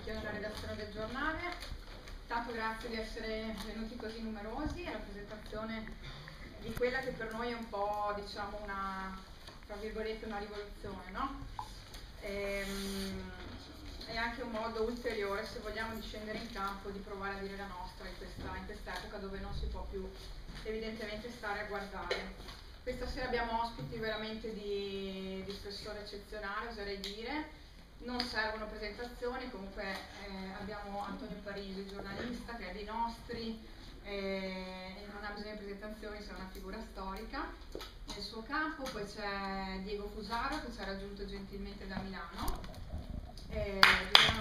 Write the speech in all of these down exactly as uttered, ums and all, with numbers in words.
anch'io nella redazione del giornale. Tanto grazie di essere venuti così numerosi alla presentazione di quella che per noi è un po', diciamo, una, tra virgolette, una rivoluzione, no? Ehm, è anche un modo ulteriore, se vogliamo, di scendere in campo, di provare a dire la nostra in questa, in quest'epoca dove non si può più evidentemente stare a guardare. Questa sera abbiamo ospiti veramente di, di spessore eccezionale, oserei dire. Non servono presentazioni, comunque eh, abbiamo Antonio Parisi, giornalista, che è dei nostri, eh, e non ha bisogno di presentazioni, sarà una figura storica nel suo campo. Poi c'è Diego Fusaro, che ci ha raggiunto gentilmente da Milano. Eh, Giuliano...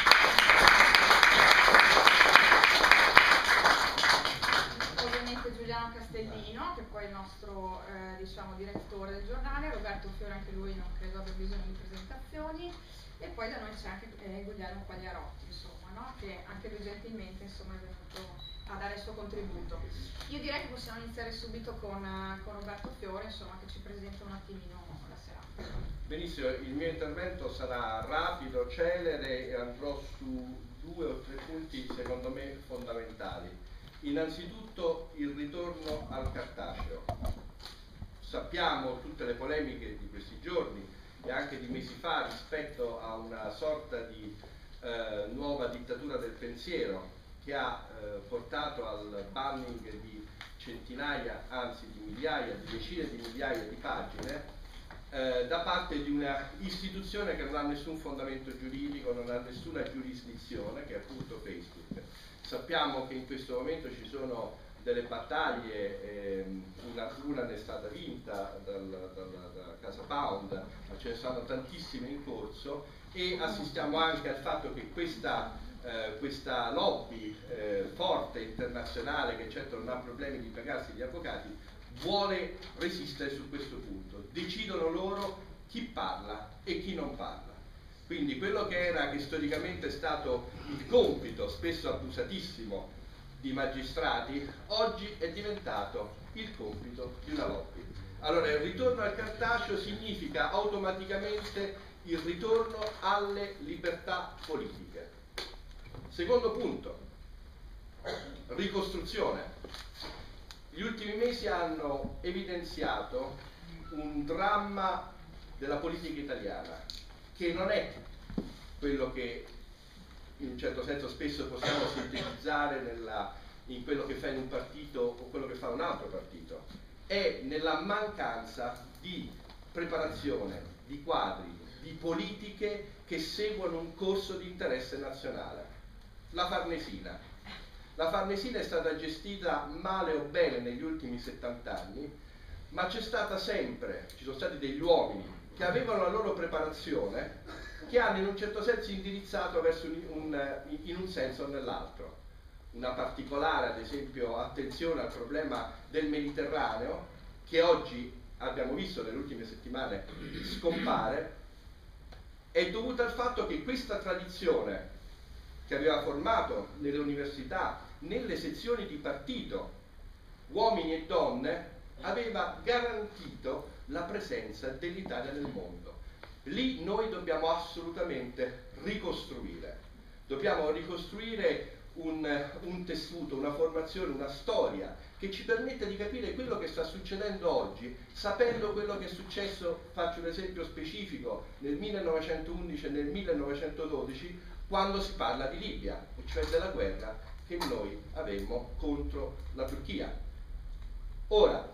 Ovviamente Giuliano Castellino, che poi è il nostro eh, diciamo, direttore del giornale. Roberto Fiore, anche lui non credo abbia bisogno di presentazioni. E poi da noi c'è anche eh, Guglielmo Quagliarotti, insomma, no? Che anche lui gentilmente insomma, è venuto a dare il suo contributo. Io direi che possiamo iniziare subito con, uh, con Roberto Fiore, insomma, che ci presenta un attimino la serata. Benissimo, il mio intervento sarà rapido, celere e andrò su due o tre punti secondo me fondamentali. Innanzitutto il ritorno al cartaceo. Sappiamo tutte le polemiche di questi giorni e anche di mesi fa rispetto a una sorta di eh, nuova dittatura del pensiero che ha eh, portato al banning di centinaia, anzi di migliaia, di decine di migliaia di pagine eh, da parte di una istituzione che non ha nessun fondamento giuridico, non ha nessuna giurisdizione, che è appunto Facebook. Sappiamo che in questo momento ci sono delle battaglie, ehm, una, una ne è stata vinta dal, dal, da Casa Pound, ma ce ne sono tantissime in corso, e assistiamo anche al fatto che questa, eh, questa lobby eh, forte internazionale, che certo non ha problemi di pagarsi gli avvocati, vuole resistere su questo punto. Decidono loro chi parla e chi non parla. Quindi quello che era, che storicamente è stato il compito, spesso abusatissimo, di magistrati, oggi è diventato il compito di una lobby. Allora il ritorno al cartaceo significa automaticamente il ritorno alle libertà politiche. Secondo punto, ricostruzione. Gli ultimi mesi hanno evidenziato un dramma della politica italiana, che non è quello che in un certo senso spesso possiamo sintetizzare nella, in quello che fa in un partito o quello che fa un altro partito, è nella mancanza di preparazione, di quadri, di politiche che seguono un corso di interesse nazionale. La Farnesina. La Farnesina è stata gestita male o bene negli ultimi settanta anni, ma c'è stata sempre, ci sono stati degli uomini che avevano la loro preparazione, che hanno in un certo senso indirizzato verso un, un, in un senso o nell'altro. Una particolare, ad esempio, attenzione al problema del Mediterraneo, che oggi abbiamo visto nelle ultime settimane scompare, è dovuta al fatto che questa tradizione che aveva formato nelle università, nelle sezioni di partito, uomini e donne, aveva garantito la presenza dell'Italia nel mondo. Lì noi dobbiamo assolutamente ricostruire, dobbiamo ricostruire un, un tessuto, una formazione, una storia che ci permetta di capire quello che sta succedendo oggi, sapendo quello che è successo, faccio un esempio specifico, nel millenovecentoundici e nel millenovecentododici, quando si parla di Libia, cioè della guerra che noi avemmo contro la Turchia. Ora,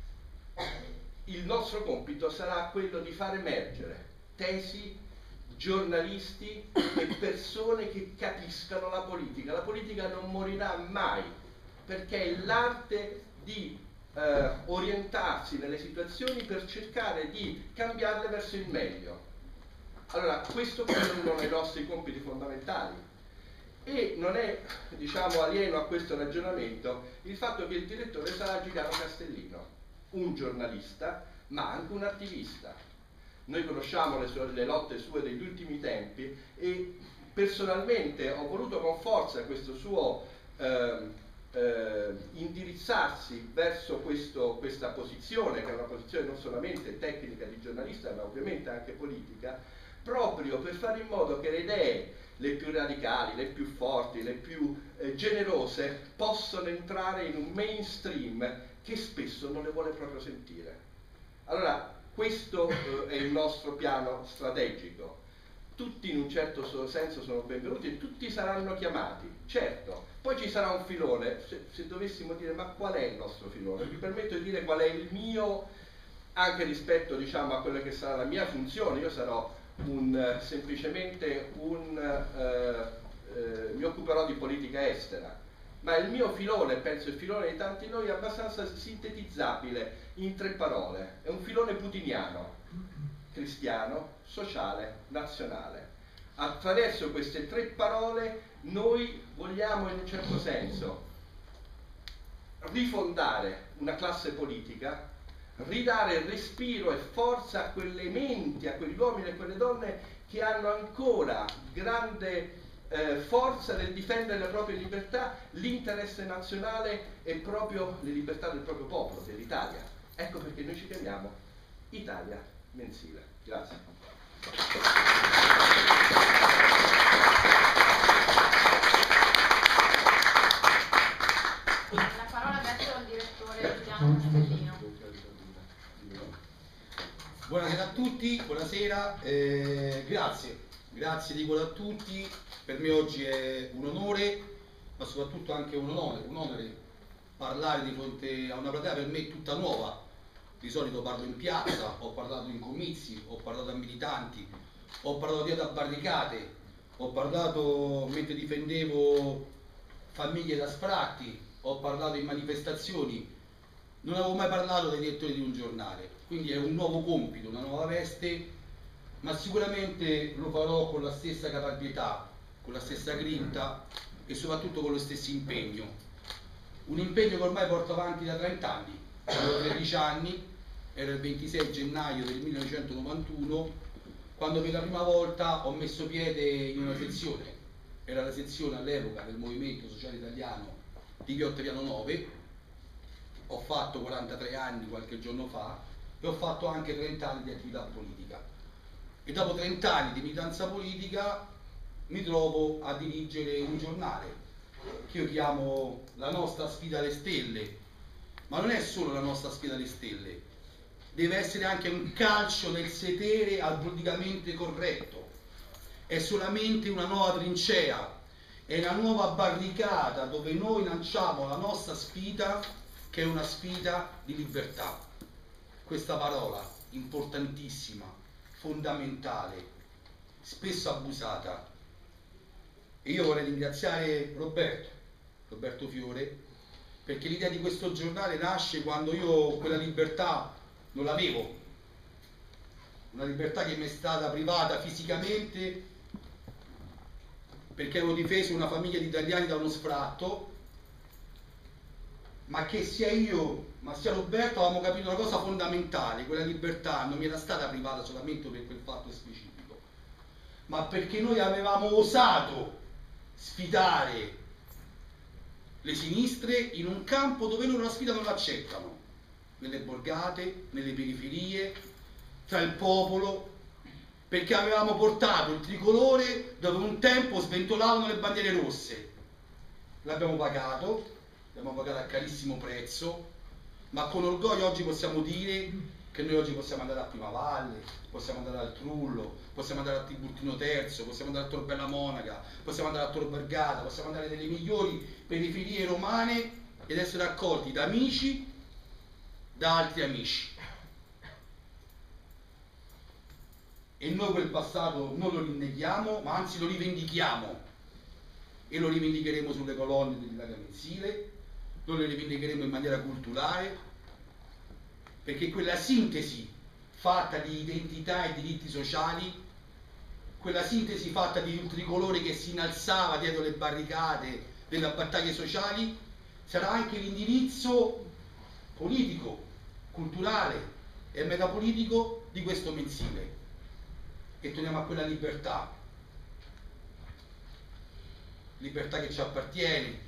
il nostro compito sarà quello di far emergere tesi, giornalisti e persone che capiscano la politica. La politica non morirà mai, perché è l'arte di eh, orientarsi nelle situazioni per cercare di cambiarle verso il meglio. Allora, questo è uno dei nostri compiti fondamentali. E non è, diciamo, alieno a questo ragionamento il fatto che il direttore sarà Giuliano Castellino, un giornalista, ma anche un attivista. Noi conosciamo le, sue, le lotte sue degli ultimi tempi e personalmente ho voluto con forza questo suo eh, eh, indirizzarsi verso questo, questa posizione, che è una posizione non solamente tecnica di giornalista, ma ovviamente anche politica, proprio per fare in modo che le idee le più radicali, le più forti, le più eh, generose, possono entrare in un mainstream che spesso non le vuole proprio sentire. Allora, questo eh, è il nostro piano strategico. Tutti in un certo senso sono benvenuti e tutti saranno chiamati, certo. Poi ci sarà un filone, se, se dovessimo dire ma qual è il nostro filone? Mi permetto di dire qual è il mio, anche rispetto, diciamo, a quella che sarà la mia funzione. Io sarò un, semplicemente un, eh, eh, mi occuperò di politica estera, ma il mio filone, penso il filone di tanti noi, è abbastanza sintetizzabile in tre parole. È un filone putiniano, cristiano, sociale, nazionale. Attraverso queste tre parole noi vogliamo in un certo senso rifondare una classe politica, ridare respiro e forza a quelle menti, a quegli uomini e a quelle donne che hanno ancora grande eh, forza nel difendere le proprie libertà, l'interesse nazionale e proprio le libertà del proprio popolo, dell'Italia. Ecco perché noi ci chiamiamo Italia Mensile. Grazie. La parola adesso al direttore Giuliano Castellino. Buonasera a tutti, buonasera, eh, grazie, grazie dico a tutti. Per me oggi è un onore, ma soprattutto anche un onore, un onore parlare di fronte a una platea per me tutta nuova. Di solito parlo in piazza, ho parlato in comizi, ho parlato a militanti, ho parlato dietro a barricate, ho parlato mentre difendevo famiglie da sfratti, ho parlato in manifestazioni, non avevo mai parlato dai direttori di un giornale, quindi è un nuovo compito, una nuova veste, ma sicuramente lo farò con la stessa caparbietà, con la stessa grinta e soprattutto con lo stesso impegno. Un impegno che ormai porto avanti da trenta anni. Avevo tredici anni, era il ventisei gennaio del millenovecentonovantuno, quando per la prima volta ho messo piede in una sezione. Era la sezione all'epoca del Movimento Sociale Italiano di via Ottaviano nove. Ho fatto quarantatré anni qualche giorno fa e ho fatto anche trenta anni di attività politica. E dopo trenta anni di militanza politica mi trovo a dirigere un giornale che io chiamo La nostra sfida alle stelle. Ma non è solo la nostra sfida alle stelle, deve essere anche un calcio nel sedere al politicamente corretto. È solamente una nuova trincea, è una nuova barricata dove noi lanciamo la nostra sfida, che è una sfida di libertà. Questa parola importantissima, fondamentale, spesso abusata. E io vorrei ringraziare Roberto, Roberto Fiore, perché l'idea di questo giornale nasce quando io quella libertà non l'avevo, una libertà che mi è stata privata fisicamente perché avevo difeso una famiglia di italiani da uno sfratto, ma che sia io ma sia Roberto avevamo capito una cosa fondamentale: quella libertà non mi era stata privata solamente per quel fatto specifico, ma perché noi avevamo osato sfidare le sinistre in un campo dove loro la sfida non l'accettano, nelle borgate, nelle periferie, tra il popolo, perché avevamo portato il tricolore dove un tempo sventolavano le bandiere rosse. L'abbiamo pagato, l'abbiamo pagato a carissimo prezzo, ma con orgoglio oggi possiamo dire che noi oggi possiamo andare a Primavalle, possiamo andare al Trullo, possiamo andare a Tiburtino Terzo, possiamo andare a Tor Bella Monaca, possiamo andare a Tor Vergata, possiamo andare nelle migliori periferie romane ed essere accolti da amici, da altri amici. E noi quel passato non lo rinneghiamo, ma anzi lo rivendichiamo, e lo rivendicheremo sulle colonne dell'Italia Mensile, noi lo rivendicheremo in maniera culturale, perché quella sintesi fatta di identità e diritti sociali, quella sintesi fatta di un tricolore che si innalzava dietro le barricate delle battaglie sociali, sarà anche l'indirizzo politico, culturale e metapolitico di questo mensile. E torniamo a quella libertà, libertà che ci appartiene,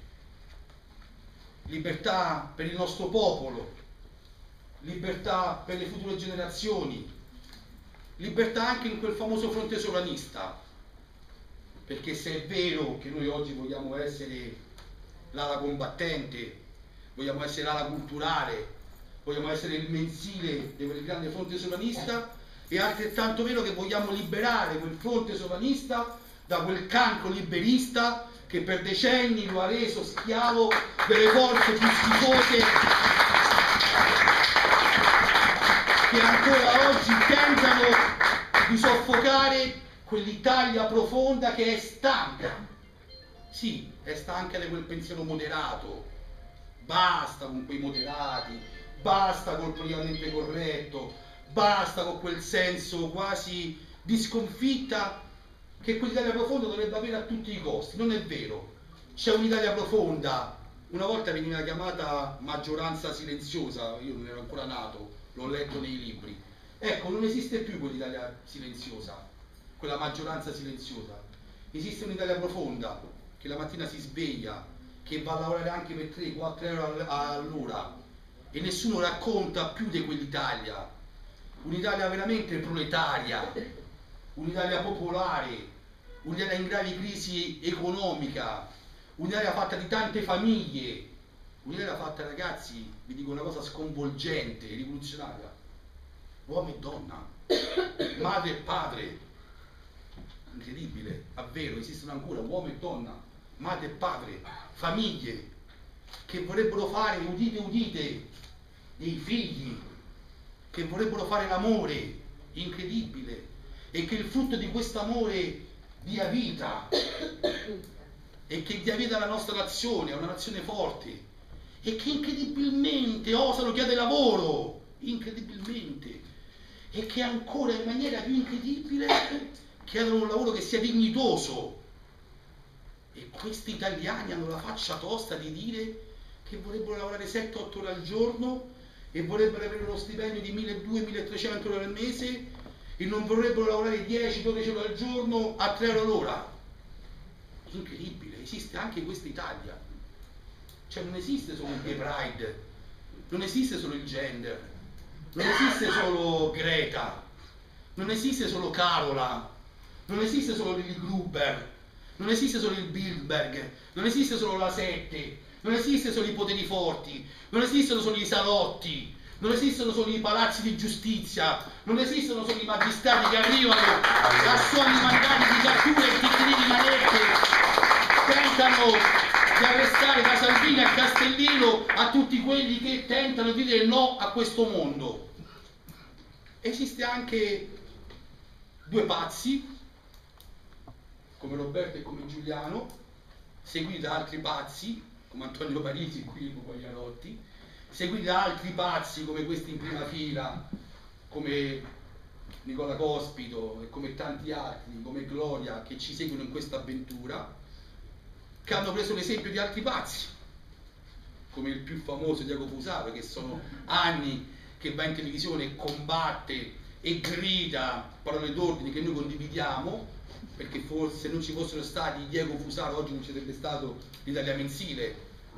libertà per il nostro popolo, libertà per le future generazioni, libertà anche in quel famoso fronte sovranista, perché se è vero che noi oggi vogliamo essere l'ala combattente, vogliamo essere l'ala culturale, vogliamo essere il mensile del grande fronte sovranista, è altrettanto vero che vogliamo liberare quel fronte sovranista da quel cancro liberista che per decenni lo ha reso schiavo delle forze più schifose che ancora oggi tentano di soffocare quell'Italia profonda che è stanca. Sì, è stanca di quel pensiero moderato. Basta con quei moderati, basta col politicamente corretto, basta con quel senso quasi di sconfitta che quell'Italia profonda dovrebbe avere a tutti i costi. Non è vero. C'è un'Italia profonda, una volta veniva chiamata maggioranza silenziosa, io non ero ancora nato, l'ho letto nei libri. Ecco, non esiste più quell'Italia silenziosa, quella maggioranza silenziosa. Esiste un'Italia profonda, che la mattina si sveglia, che va a lavorare anche per tre quattro euro all'ora e nessuno racconta più di quell'Italia. Un'Italia veramente proletaria, un'Italia popolare, un'Italia in grave crisi economica, un'Italia fatta di tante famiglie, un'Italia fatta, ragazzi, vi dico una cosa sconvolgente, rivoluzionaria, uomo e donna, madre e padre, incredibile, davvero, esistono ancora uomo e donna, madre e padre, famiglie che vorrebbero fare, udite udite, dei figli, che vorrebbero fare l'amore, incredibile, e che il frutto di questo amore dia vita e che dia vita alla nostra nazione, a una nazione forte, e che incredibilmente osano chiedere lavoro, incredibilmente, e che ancora in maniera più incredibile chiedono un lavoro che sia dignitoso. E questi italiani hanno la faccia tosta di dire che vorrebbero lavorare sette otto ore al giorno e vorrebbero avere uno stipendio di milleduecento milletrecento euro al mese e non vorrebbero lavorare dieci dodici ore al giorno a tre euro l'ora. Incredibile, esiste anche questa Italia. Cioè non esiste solo il gay pride, non esiste solo il gender, non esiste solo Greta, non esiste solo Carola, non esiste solo Lily Gruber, non esiste solo il Bilderberg, non esiste solo la Sette, non esiste solo i poteri forti, non esistono solo i salotti, non esistono solo i palazzi di giustizia, non esistono solo i magistrati che arrivano a suoni mandati di catture e ticchini di manette, tentano di arrestare da Salvini a Castellino a tutti quelli che tentano di dire no a questo mondo. Esiste anche due pazzi come Roberto e come Giuliano, seguiti da altri pazzi come Antonio Parisi e Filippo Pagliarotti, seguiti da altri pazzi come questi in prima fila, come Nicola Cospito e come tanti altri, come Gloria, che ci seguono in questa avventura, che hanno preso l'esempio di altri pazzi, come il più famoso Diego Fusaro, che sono anni che va in televisione e combatte e grida parole d'ordine che noi condividiamo, perché forse se non ci fossero stati Diego Fusaro oggi non ci sarebbe stato l'Italia mensile.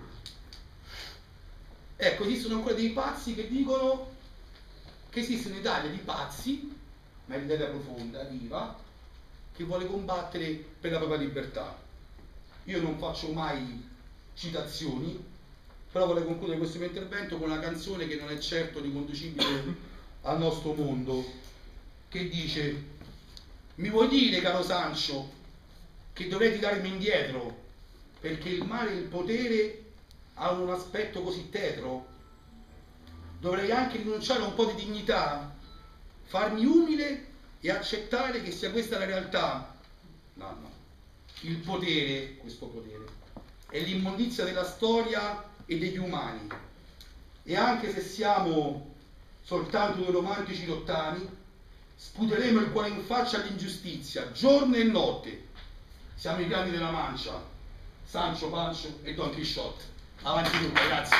Ecco, esistono ancora dei pazzi che dicono che esiste un'Italia di pazzi, ma è l'Italia profonda, viva, che vuole combattere per la propria libertà. Io non faccio mai citazioni, però vorrei concludere questo mio intervento con una canzone che non è certo riconducibile al nostro mondo, che dice: mi vuoi dire, caro Sancho, che dovrei tirarmi indietro perché il male e il potere hanno un aspetto così tetro? Dovrei anche rinunciare a un po' di dignità, farmi umile e accettare che sia questa la realtà? No, no. Il potere, questo potere, è l'immondizia della storia e degli umani. E anche se siamo soltanto due romantici lottani, sputeremo il cuore in faccia all'ingiustizia, giorno e notte. Siamo i grandi della Mancia, Sancho Pancho e Don Quixote. Avanti tutti, grazie.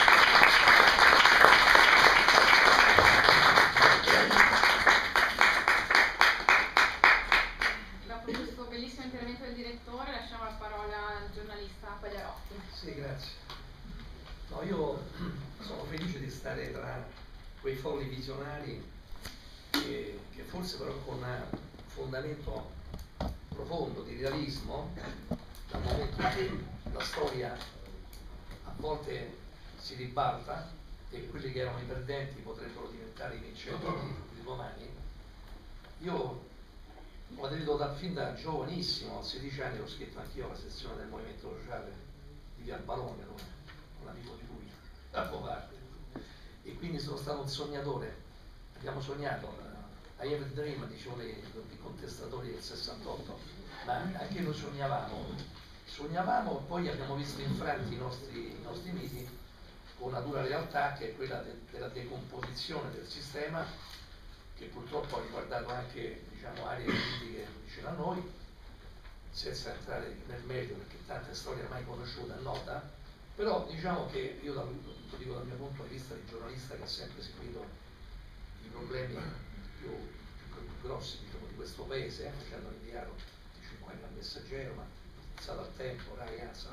Dopo questo bellissimo intervento del direttore lasciamo la parola al giornalista Pagliarotti. Sì, grazie. No, io sono felice di stare tra quei folli visionari che, che forse però con un fondamento profondo di realismo, dal momento che la storia a volte si ribalta e quelli che erano i perdenti potrebbero diventare i vincenti di domani. Io ho aderito da, fin da giovanissimo, a sedici anni, ho scritto anch'io la sezione del Movimento Sociale di Via Albalone, dove un amico di lui facevo parte, e quindi sono stato un sognatore. Abbiamo sognato, uh, I have a dream, dicevano i, i contestatori del sessantotto, ma anche noi sognavamo, sognavamo e poi abbiamo visto infranti i nostri, i nostri miti con una dura realtà, che è quella de, della decomposizione del sistema, che purtroppo ha riguardato anche, diciamo, aree politiche vicino a noi, senza entrare nel merito perché tante storie ormai conosciuta e nota. Però diciamo che io, lo dico dal mio punto di vista di giornalista che ha sempre seguito i problemi più, più, più grossi, diciamo, di questo paese, facendo l'inviato di cinque anni al Messaggero, ma stato al tempo, Rai, Ansa,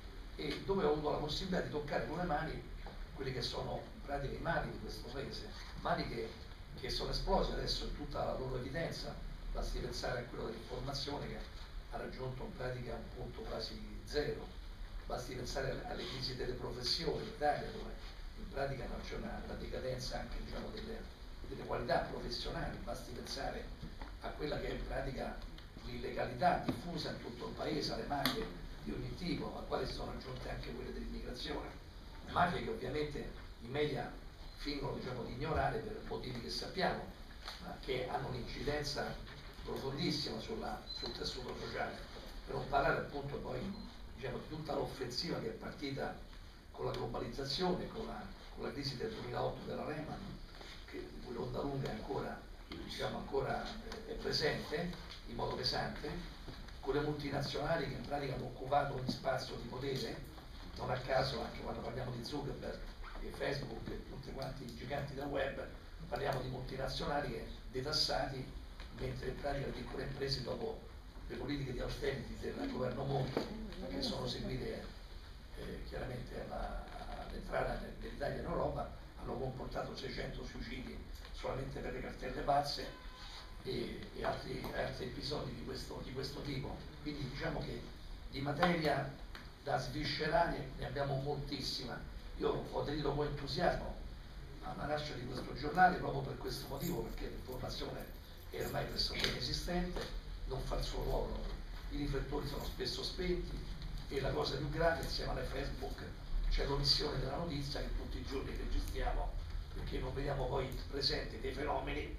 e dove ho avuto la possibilità di toccare con le mani quelli che sono praticamente i mali di questo paese, mali che, che sono esplosi adesso in tutta la loro evidenza. Basti pensare a quello dell'informazione che ha raggiunto in pratica un punto quasi zero. Basti pensare alle crisi delle professioni in Italia, dove in pratica non c'è una, una decadenza anche, diciamo, delle, delle qualità professionali. Basti pensare a quella che è in pratica l'illegalità diffusa in tutto il paese, alle mafie di ogni tipo, a quali sono aggiunte anche quelle dell'immigrazione. Mafie che ovviamente i media fingono, diciamo, di ignorare per motivi che sappiamo, ma che hanno un'incidenza profondissima sulla, sul tessuto sociale. Per non parlare appunto poi, diciamo, di tutta l'offensiva che è partita con la globalizzazione, con la, con la crisi del duemilaotto della Lehman, che, di cui l'onda lunga è ancora, diciamo, ancora eh, è presente in modo pesante, con le multinazionali che in pratica hanno occupato ogni spazio di potere. Non a caso, anche quando parliamo di Zuckerberg e Facebook e tutti quanti i giganti del web, parliamo di multinazionali che detassati, mentre in pratica le piccole imprese, dopo le politiche di austerity del governo Monti, che sono seguite eh, chiaramente all'entrata dell'Italia in Europa, hanno comportato seicento suicidi solamente per le cartelle pazze e, e altri, altri episodi di questo, di questo tipo. Quindi diciamo che di materia da sviscerare ne abbiamo moltissima. Io ho aderito con entusiasmo alla nascita di questo giornale proprio per questo motivo, perché l'informazione è ormai pressoché inesistente, non fa il suo ruolo, i riflettori sono spesso spenti e la cosa più grave, insieme alle Facebook, c'è l'omissione della notizia che tutti i giorni registriamo, perché non vediamo poi presenti dei fenomeni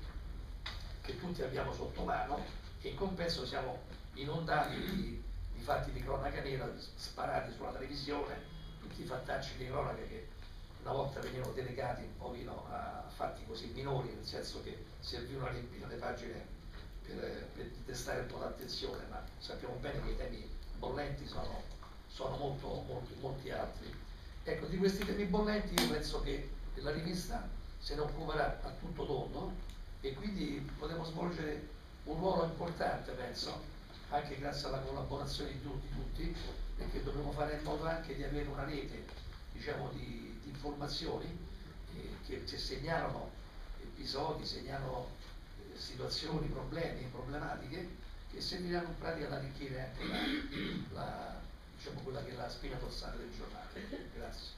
che tutti abbiamo sotto mano e in compenso siamo inondati di, di fatti di cronaca nera sparati sulla televisione, tutti i fattacci di cronaca che una volta venivano delegati un pochino a fatti così minori, nel senso che servivano a riempire le pagine per, per destare un po' l'attenzione, ma sappiamo bene che i temi bollenti sono, sono molto, molti, molti altri. Ecco, di questi temi bollenti io penso che la rivista se ne occuperà a tutto tondo e quindi potremo svolgere un ruolo importante, penso, anche grazie alla collaborazione di tutti, tutti perché dovremo fare in modo anche di avere una rete, diciamo, di, di informazioni eh, che ci segnalano episodi, segnalano eh, situazioni, problemi, problematiche che serviranno in pratica ad arricchire anche la, la, diciamo, quella che è la spina dorsale del giornale. Grazie.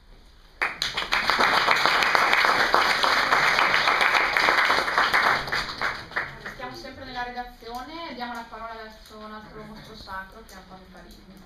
Stiamo sempre nella redazione, diamo la parola adesso a un altro mostro sacro che è Antonio Farini.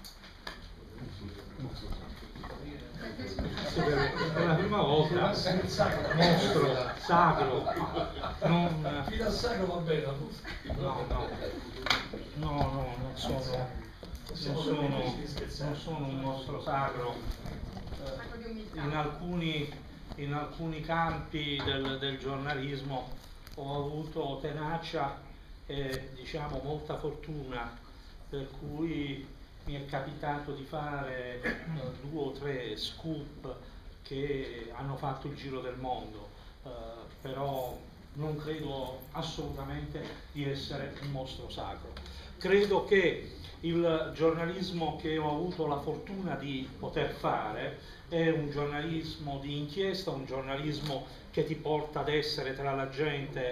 È la prima volta mostro sacro, non fino al sacro va bene, no, no, no, no, non sono, non sono, non sono un mostro sacro. In alcuni, in alcuni campi del, del giornalismo ho avuto tenacia e, diciamo, molta fortuna, per cui mi è capitato di fare uh, due o tre scoop che hanno fatto il giro del mondo, uh, però non credo assolutamente di essere un mostro sacro. Credo che il giornalismo che ho avuto la fortuna di poter fare è un giornalismo di inchiesta, un giornalismo che ti porta ad essere tra la gente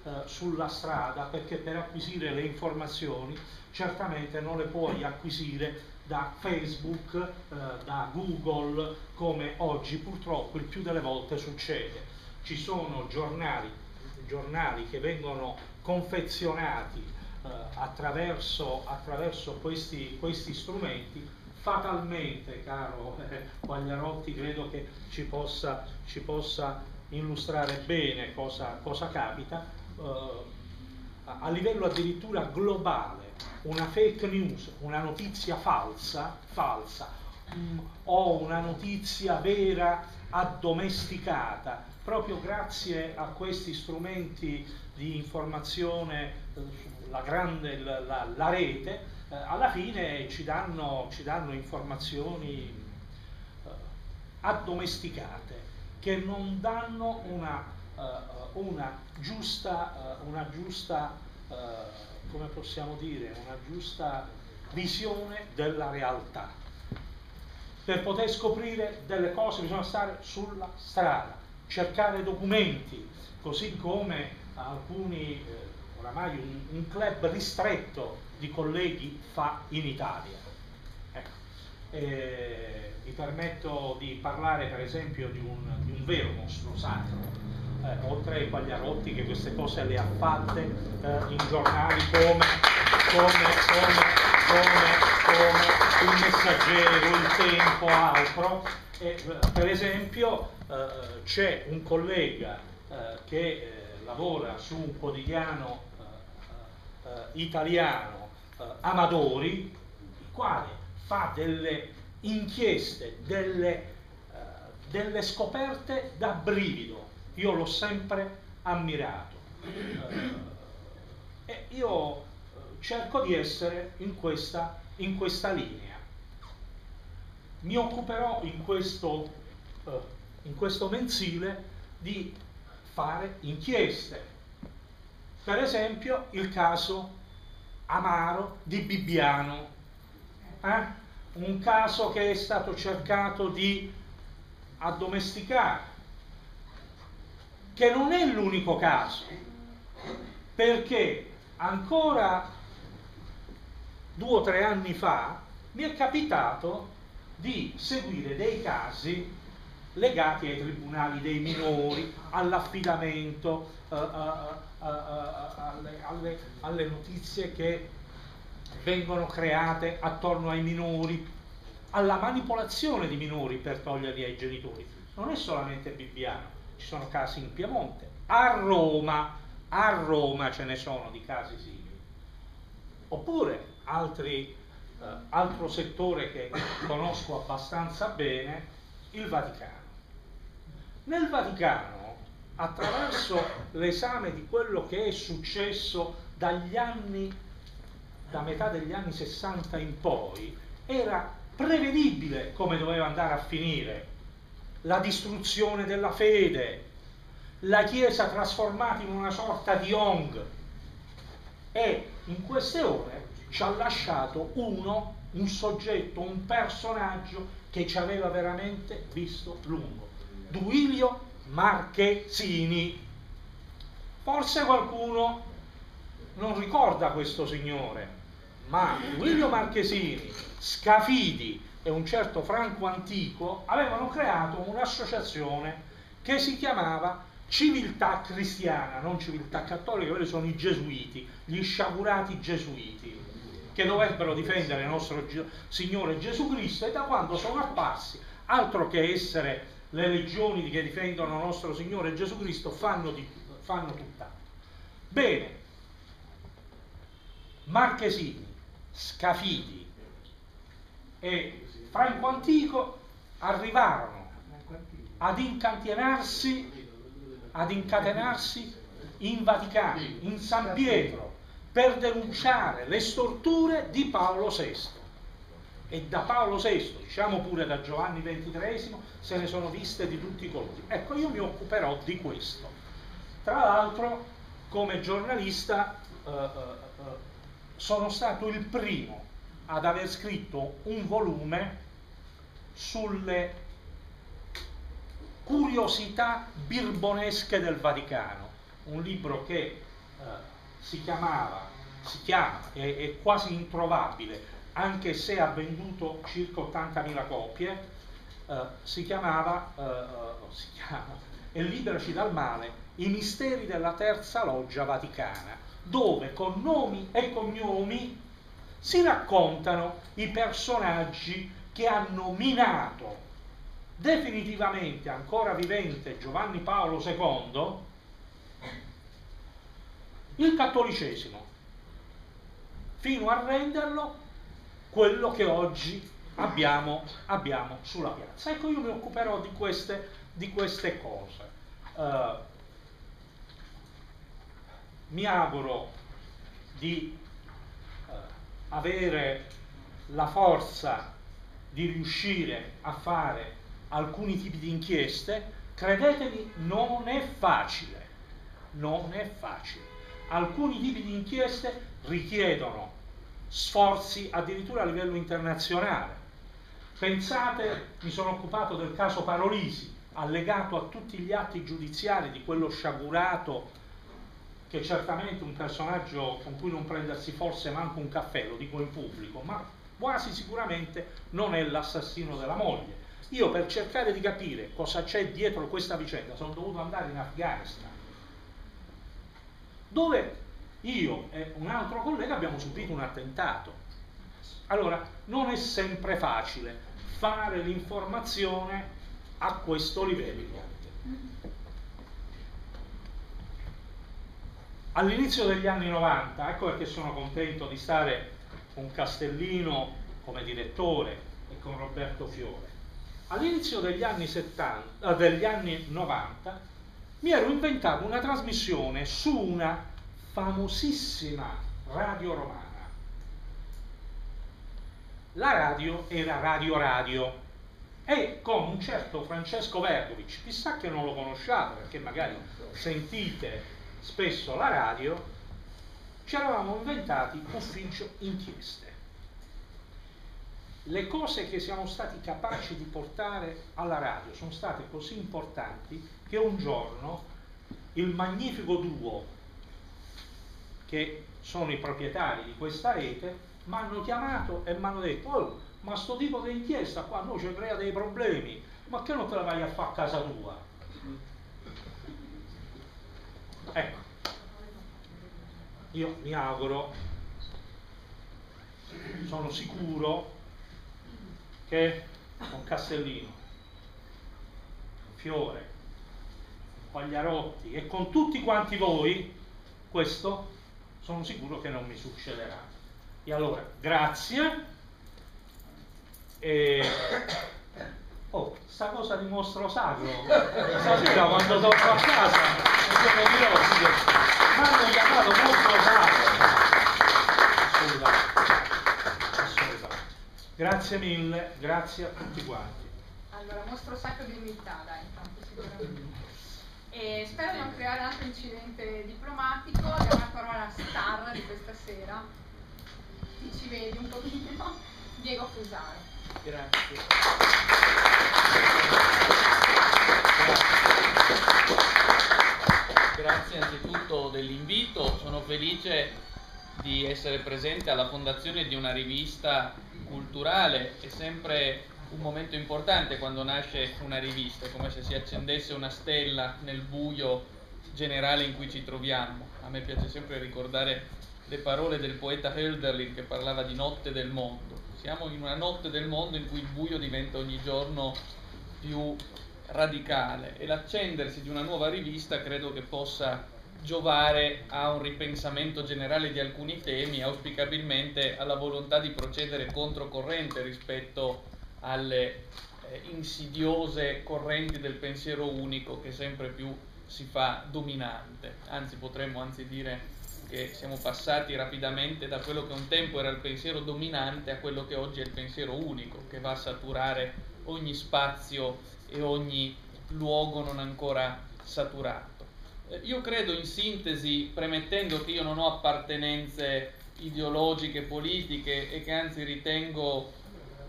eh, sulla strada, perché per acquisire le informazioni certamente non le puoi acquisire da Facebook, eh, da Google, come oggi purtroppo il più delle volte succede. Ci sono giornali, giornali che vengono confezionati eh, attraverso, attraverso questi, questi strumenti. Fatalmente, caro eh, Quagliarotti, credo che ci possa, ci possa illustrare bene cosa, cosa capita, eh, a livello addirittura globale. Una fake news, una notizia falsa, falsa mh, o una notizia vera addomesticata, proprio grazie a questi strumenti di informazione, eh, la grande la, la, la rete, eh, alla fine ci danno, ci danno informazioni eh, addomesticate che non danno una, uh, una giusta, uh, una giusta uh, come possiamo dire, una giusta visione della realtà. Per poter scoprire delle cose bisogna stare sulla strada, cercare documenti, così come alcuni, eh, oramai un, un club ristretto di colleghi fa in Italia. Ecco. Eh, mi permetto di parlare per esempio di un, di un vero mostro sacro. Eh, oltre ai Quagliarotti che queste cose le ha fatte eh, in giornali come, come, come, come, come Il Messaggero, Il Tempo, altro. E, eh, per esempio eh, c'è un collega eh, che eh, lavora su un quotidiano eh, eh, italiano, eh, Amadori, il quale fa delle inchieste, delle, eh, delle scoperte da brivido. Io l'ho sempre ammirato eh, e io cerco di essere in questa, in questa linea. Mi occuperò in questo, eh, in questo mensile di fare inchieste. Per esempio il caso Amaro di Bibbiano, eh? un caso che è stato cercato di addomesticare, che non è l'unico caso, perché ancora due o tre anni fa mi è capitato di seguire dei casi legati ai tribunali dei minori, all'affidamento, uh, uh, uh, uh, alle, alle, alle notizie che vengono create attorno ai minori, alla manipolazione di minori per toglierli ai genitori. Non è solamente Bibbiano. Ci sono casi in Piemonte, a Roma, a Roma ce ne sono di casi simili. Oppure altri, eh, altro settore che conosco abbastanza bene, il Vaticano. Nel Vaticano, attraverso l'esame di quello che è successo dagli anni, da metà degli anni sessanta in poi, era prevedibile come doveva andare a finire. La distruzione della fede, la Chiesa trasformata in una sorta di O N G, e in queste ore ci ha lasciato uno, un soggetto, un personaggio che ci aveva veramente visto lungo, Duilio Marchesini. Forse qualcuno non ricorda questo signore, ma Duilio Marchesini, Scafidi e un certo Franco Antico avevano creato un'associazione che si chiamava Civiltà Cristiana, non Civiltà Cattolica, quelli sono i gesuiti, gli sciagurati gesuiti, che dovrebbero difendere il nostro Signore Gesù Cristo, e da quando sono apparsi, altro che essere le legioni che difendono il nostro Signore Gesù Cristo, fanno, di, fanno tutt'altro. Bene, Marchesini, Scafidi e Franco Antico arrivarono ad incatenarsi, ad incatenarsi in Vaticano, in San Pietro, per denunciare le storture di Paolo sesto. E da Paolo sesto, diciamo pure da Giovanni ventitreesimo, se ne sono viste di tutti i colori. Ecco, io mi occuperò di questo. Tra l'altro, come giornalista, eh, eh, sono stato il primo ad aver scritto un volume sulle curiosità birbonesche del Vaticano, un libro che eh, si chiamava, si chiama, è, è quasi introvabile, anche se ha venduto circa ottantamila copie, eh, si chiamava, eh, si chiama, e liberaci dal male, i misteri della terza loggia vaticana, dove con nomi e cognomi si raccontano i personaggi che hanno minato definitivamente, ancora vivente Giovanni Paolo secondo, il cattolicesimo, fino a renderlo quello che oggi abbiamo, abbiamo sulla piazza. Ecco, io mi occuperò di queste, di queste cose. Uh, mi auguro di uh, avere la forza di riuscire a fare alcuni tipi di inchieste. Credetemi, non è facile, non è facile. Alcuni tipi di inchieste richiedono sforzi addirittura a livello internazionale. Pensate, mi sono occupato del caso Parolisi, allegato a tutti gli atti giudiziari di quello sciagurato, che certamente un personaggio con cui non prendersi forse manco un caffè, lo dico in pubblico, ma quasi sicuramente non è l'assassino della moglie. Io, per cercare di capire cosa c'è dietro questa vicenda, sono dovuto andare in Afghanistan, dove io e un altro collega abbiamo subito un attentato. Allora, non è sempre facile fare l'informazione a questo livello. All'inizio degli anni novanta, ecco perché sono contento di stare con Castellino come direttore e con Roberto Fiore. All'inizio degli anni settanta, degli anni novanta, mi ero inventato una trasmissione su una famosissima radio romana. La radio era Radio Radio e con un certo Francesco Vergovic, chissà che non lo conosciate perché magari sentite spesso la radio, ci eravamo inventati Ufficio Inchieste. Le cose che siamo stati capaci di portare alla radio sono state così importanti che un giorno il magnifico duo, che sono i proprietari di questa rete, mi hanno chiamato e mi hanno detto: oh, ma sto tipo di inchiesta qua noi ci crea dei problemi, ma che non te la vai a fare a casa tua? Ecco, io mi auguro, sono sicuro che con Castellino, Fiore, Quagliarotti e con tutti quanti voi questo sono sicuro che non mi succederà. E allora grazie e oh, sta cosa di mostro sacro stasera quando torno a casa mi dirò che mi hanno chiamato mostro sacro. Assolutamente, assolutamente. Grazie mille, grazie a tutti quanti. Allora, mostro sacro di umiltà, dai, intanto sicuramente. E spero di non creare un altro incidente diplomatico. Diamo la parola alla star di questa sera. Ti ci vedi un pochino, Diego Fusaro. Grazie. Grazie anzitutto dell'invito, sono felice di essere presente alla fondazione di una rivista culturale. È sempre un momento importante quando nasce una rivista, è come se si accendesse una stella nel buio generale in cui ci troviamo. A me piace sempre ricordare le parole del poeta Hölderlin che parlava di notte del mondo. Siamo in una notte del mondo in cui il buio diventa ogni giorno più radicale e l'accendersi di una nuova rivista credo che possa giovare a un ripensamento generale di alcuni temi, auspicabilmente alla volontà di procedere controcorrente rispetto alle eh, insidiose correnti del pensiero unico che sempre più si fa dominante. Anzi, potremmo anzi dire che siamo passati rapidamente da quello che un tempo era il pensiero dominante a quello che oggi è il pensiero unico, che va a saturare ogni spazio e ogni luogo non ancora saturato. Eh, io credo, in sintesi, premettendo che io non ho appartenenze ideologiche, politiche e che anzi ritengo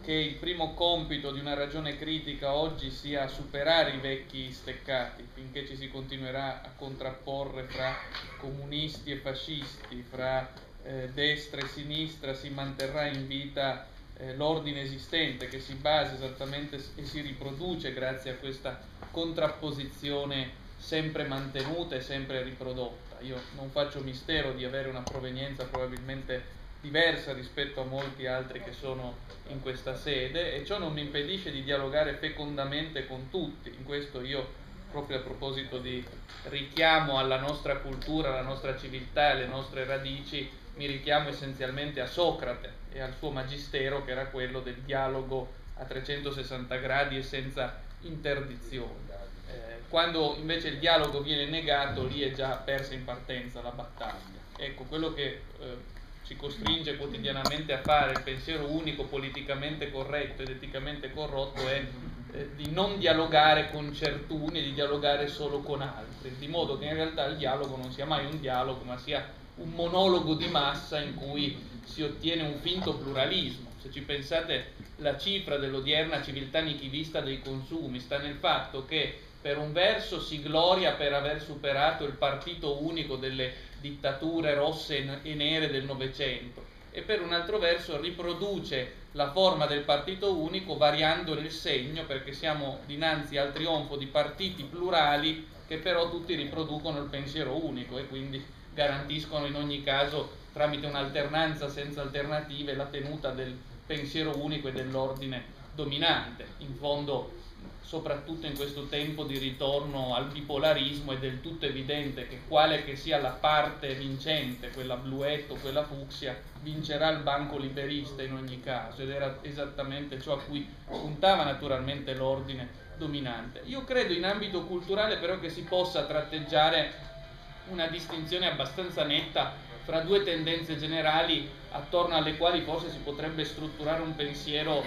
che il primo compito di una ragione critica oggi sia superare i vecchi steccati, finché ci si continuerà a contrapporre fra comunisti e fascisti, fra eh, destra e sinistra, si manterrà in vita eh, l'ordine esistente che si basa esattamente e si riproduce grazie a questa contrapposizione sempre mantenuta e sempre riprodotta. Io non faccio mistero di avere una provenienza probabilmente diversa rispetto a molti altri che sono in questa sede, e ciò non mi impedisce di dialogare fecondamente con tutti. In questo io, proprio a proposito di richiamo alla nostra cultura, alla nostra civiltà, alle nostre radici, mi richiamo essenzialmente a Socrate e al suo magistero, che era quello del dialogo a trecentosessanta gradi e senza interdizioni. Eh, quando invece il dialogo viene negato, lì è già persa in partenza la battaglia. Ecco, quello che eh, ci costringe quotidianamente a fare il pensiero unico, politicamente corretto ed eticamente corrotto, è eh, di non dialogare con certuni, di dialogare solo con altri, di modo che in realtà il dialogo non sia mai un dialogo, ma sia un monologo di massa in cui si ottiene un finto pluralismo. Se ci pensate, la cifra dell'odierna civiltà nichilista dei consumi sta nel fatto che per un verso si gloria per aver superato il partito unico delle dittature rosse e nere del Novecento, e per un altro verso riproduce la forma del partito unico variandone il segno, perché siamo dinanzi al trionfo di partiti plurali che però tutti riproducono il pensiero unico e quindi garantiscono in ogni caso, tramite un'alternanza senza alternative, la tenuta del pensiero unico e dell'ordine dominante. In fondo, soprattutto in questo tempo di ritorno al bipolarismo, è del tutto evidente che quale che sia la parte vincente, quella bluetto, quella fucsia, vincerà il banco liberista in ogni caso, ed era esattamente ciò a cui puntava naturalmente l'ordine dominante. Io credo in ambito culturale però che si possa tratteggiare una distinzione abbastanza netta fra due tendenze generali attorno alle quali forse si potrebbe strutturare un pensiero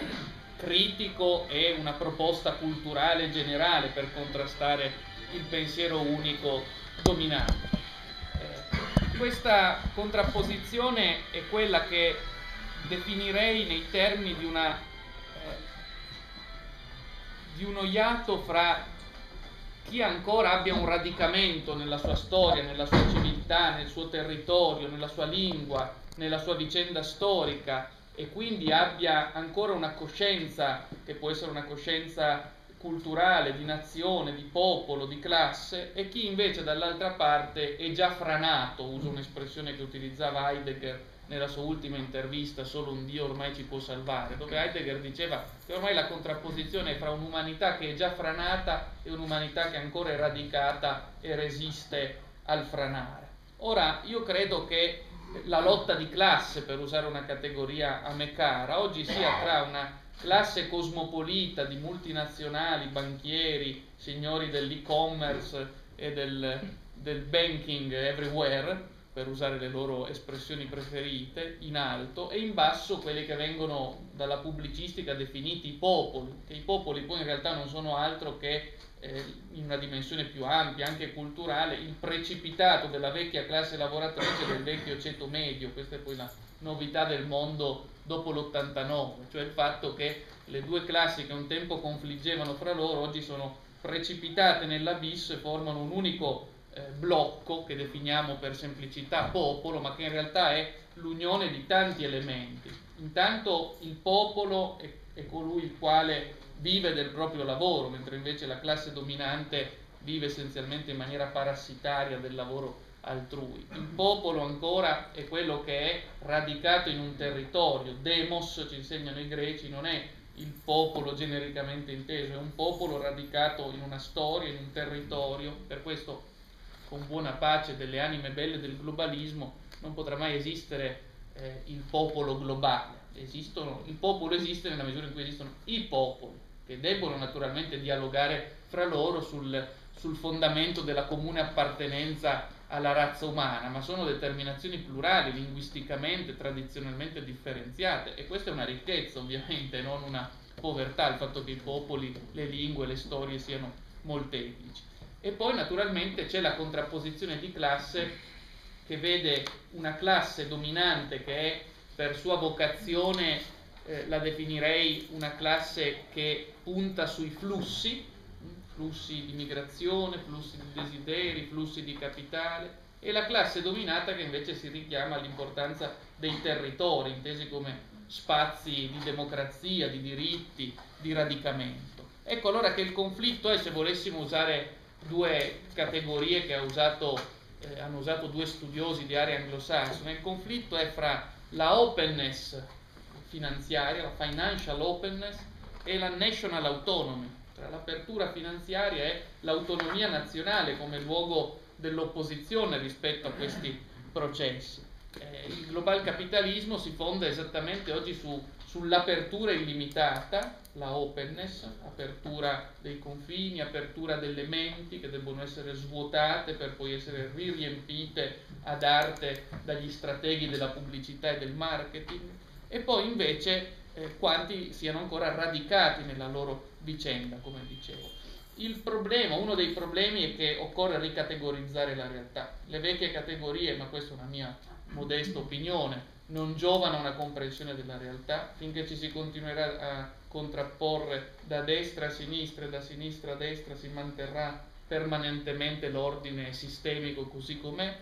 critico e una proposta culturale generale per contrastare il pensiero unico dominante. Eh, questa contrapposizione è quella che definirei nei termini di una eh, di uno iato fra chi ancora abbia un radicamento nella sua storia, nella sua civiltà, nel suo territorio, nella sua lingua, nella sua vicenda storica, e quindi abbia ancora una coscienza che può essere una coscienza culturale, di nazione, di popolo, di classe, e chi invece dall'altra parte è già franato, uso un'espressione che utilizzava Heidegger nella sua ultima intervista, solo un Dio ormai ci può salvare, dove Heidegger diceva che ormai la contrapposizione è fra un'umanità che è già franata e un'umanità che ancora è radicata e resiste al franare. Ora, io credo che la lotta di classe, per usare una categoria a me cara, oggi sia tra una classe cosmopolita di multinazionali, banchieri, signori dell'e-commerce e del, del banking everywhere, per usare le loro espressioni preferite, in alto, e in basso quelli che vengono dalla pubblicistica definiti i popoli, che i popoli poi in realtà non sono altro che eh, in una dimensione più ampia, anche culturale, il precipitato della vecchia classe lavoratrice del vecchio ceto medio. Questa è poi la novità del mondo dopo l'ottantanove, cioè il fatto che le due classi che un tempo confliggevano fra loro oggi sono precipitate nell'abisso e formano un unico eh, blocco che definiamo per semplicità popolo, ma che in realtà è l'unione di tanti elementi. Intanto il popolo è, è colui il quale vive del proprio lavoro, mentre invece la classe dominante vive essenzialmente in maniera parassitaria del lavoro altrui. Il popolo ancora è quello che è radicato in un territorio. Demos, ci insegnano i greci, non è il popolo genericamente inteso, è un popolo radicato in una storia, in un territorio. Per questo, con buona pace delle anime belle del globalismo, non potrà mai esistere eh, il popolo globale. Esistono, il popolo esiste nella misura in cui esistono i popoli, che debbono naturalmente dialogare fra loro sul, sul fondamento della comune appartenenza alla razza umana, ma sono determinazioni plurali, linguisticamente, tradizionalmente differenziate, e questa è una ricchezza ovviamente, non una povertà, il fatto che i popoli, le lingue, le storie siano molteplici. E poi naturalmente c'è la contrapposizione di classe, che vede una classe dominante che è per sua vocazione eh, la definirei una classe che punta sui flussi, flussi di migrazione, flussi di desideri, flussi di capitale, e la classe dominata che invece si richiama all'importanza dei territori, intesi come spazi di democrazia, di diritti, di radicamento. Ecco allora che il conflitto è, se volessimo usare due categorie che ha usato, eh, hanno usato due studiosi di area anglosassone, il conflitto è fra la openness finanziaria, la financial openness, e la national autonomy, tra l'apertura finanziaria e l'autonomia nazionale come luogo dell'opposizione rispetto a questi processi. Eh, il global capitalismo si fonda esattamente oggi su, sull'apertura illimitata, la openness, apertura dei confini, apertura delle menti che debbono essere svuotate per poi essere riempite ad arte dagli strateghi della pubblicità e del marketing, e poi invece eh, quanti siano ancora radicati nella loro vicenda, come dicevo. Il problema, uno dei problemi è che occorre ricategorizzare la realtà. Le vecchie categorie, ma questa è una mia modesta opinione, non giovano a una comprensione della realtà. Finché ci si continuerà a contrapporre da destra a sinistra e da sinistra a destra, si manterrà permanentemente l'ordine sistemico così com'è.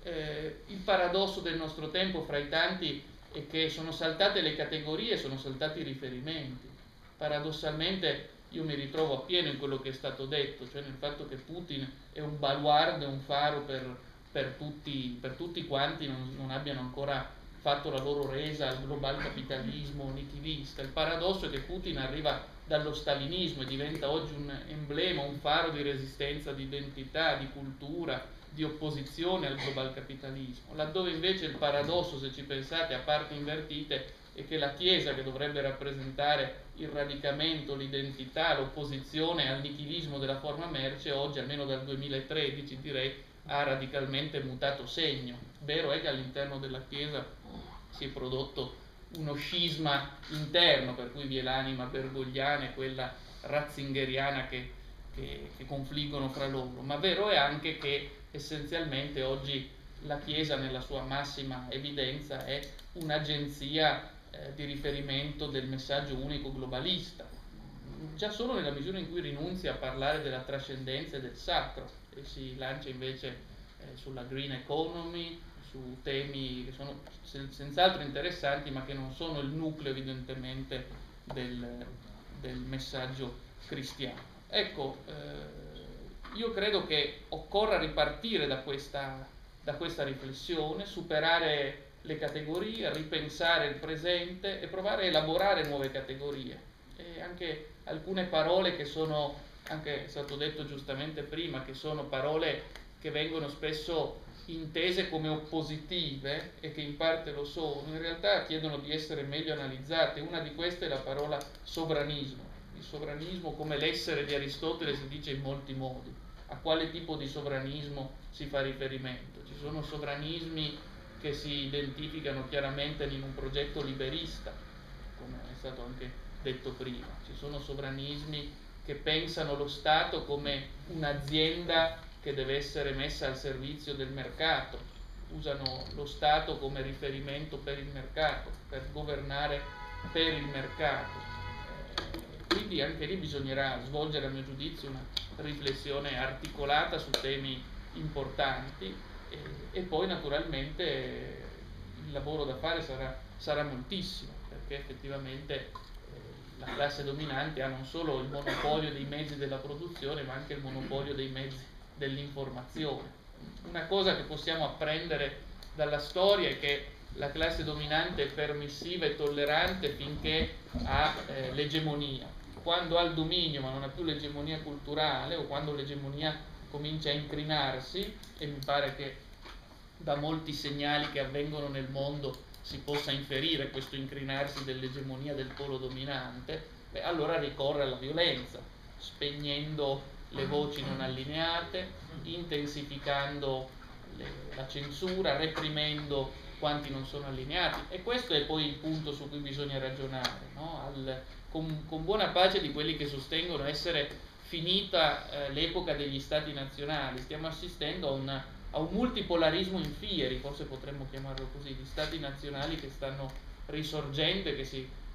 Eh, il paradosso del nostro tempo fra i tanti è che sono saltate le categorie, sono saltati i riferimenti. Paradossalmente io mi ritrovo appieno in quello che è stato detto, cioè nel fatto che Putin è un baluardo, è un faro per, per, tutti, per tutti quanti non, non abbiano ancora fatto la loro resa al global capitalismo nichilista. Il paradosso è che Putin arriva dallo stalinismo e diventa oggi un emblema, un faro di resistenza, di identità, di cultura, di opposizione al global capitalismo, laddove invece il paradosso, se ci pensate a parti invertite, è che la Chiesa, che dovrebbe rappresentare il radicamento, l'identità, l'opposizione al nichilismo della forma merce, oggi, almeno dal duemilatredici direi, ha radicalmente mutato segno. Vero è che all'interno della Chiesa si è prodotto uno scisma interno, per cui vi è l'anima bergogliana e quella ratzingeriana che, che, che confliggono fra loro, ma vero è anche che essenzialmente oggi la Chiesa nella sua massima evidenza è un'agenzia eh, di riferimento del messaggio unico globalista, già solo nella misura in cui rinunzia a parlare della trascendenza e del sacro e si lancia invece eh, sulla green economy, su temi che sono sen- senz'altro interessanti ma che non sono il nucleo evidentemente del, del messaggio cristiano. Ecco, eh, io credo che occorra ripartire da questa, da questa riflessione, superare le categorie, ripensare il presente e provare a elaborare nuove categorie. E anche alcune parole che sono, anche è stato detto giustamente prima, che sono parole che vengono spesso intese come oppositive e che in parte lo sono, in realtà chiedono di essere meglio analizzate. Una di queste è la parola sovranismo. Il sovranismo, come l'essere di Aristotele, si dice in molti modi. A quale tipo di sovranismo si fa riferimento? Ci sono sovranismi che si identificano chiaramente in un progetto liberista, come è stato anche detto prima. Ci sono sovranismi che pensano lo Stato come un'azienda che deve essere messa al servizio del mercato, usano lo Stato come riferimento per il mercato, per governare per il mercato. Quindi anche lì bisognerà svolgere, a mio giudizio, una riflessione articolata su temi importanti e, e poi naturalmente il lavoro da fare sarà, sarà moltissimo, perché effettivamente eh, la classe dominante ha non solo il monopolio dei mezzi della produzione ma anche il monopolio dei mezzi dell'informazione. Una cosa che possiamo apprendere dalla storia è che la classe dominante è permissiva e tollerante finché ha eh, l'egemonia. Quando ha il dominio ma non ha più l'egemonia culturale, o quando l'egemonia comincia a incrinarsi, e mi pare che da molti segnali che avvengono nel mondo si possa inferire questo incrinarsi dell'egemonia del polo dominante, beh, allora ricorre alla violenza, spegnendo le voci non allineate, intensificando le, la censura, reprimendo quanti non sono allineati, e questo è poi il punto su cui bisogna ragionare, no? Al, con, con buona pace di quelli che sostengono essere finita eh, l'epoca degli stati nazionali. Stiamo assistendo a, una, a un multipolarismo in fieri, forse potremmo chiamarlo così, di stati nazionali che stanno risorgendo e che si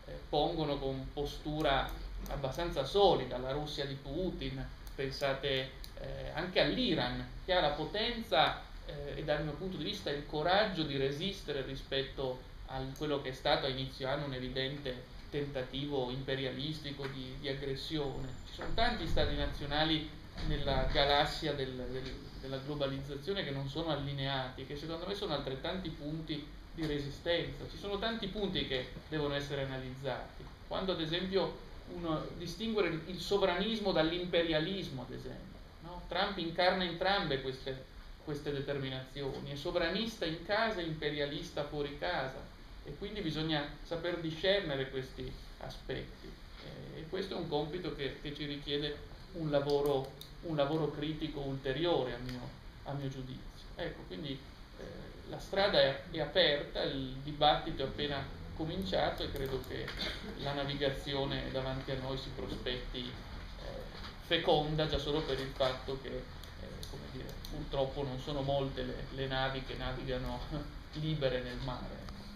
eh, pongono con postura abbastanza solida la Russia di Putin, pensate eh, anche all'Iran, che ha la potenza eh, e dal mio punto di vista il coraggio di resistere rispetto a quello che è stato a inizio anno un evidente tentativo imperialistico di, di aggressione. Ci sono tanti stati nazionali nella galassia del, del, della globalizzazione che non sono allineati, che secondo me sono altrettanti punti di resistenza. Ci sono tanti punti che devono essere analizzati. Quando ad esempio uno, distinguere il sovranismo dall'imperialismo, ad esempio, no? Trump incarna entrambe queste, queste determinazioni, è sovranista in casa e imperialista fuori casa, e quindi bisogna saper discernere questi aspetti, eh, e questo è un compito che, che ci richiede un lavoro, un lavoro critico ulteriore a mio, a mio giudizio. Ecco, quindi eh, la strada è, è aperta, il dibattito è appena cominciato e credo che la navigazione davanti a noi si prospetti eh, feconda, già solo per il fatto che eh, come dire, purtroppo non sono molte le, le navi che navigano libere nel mare.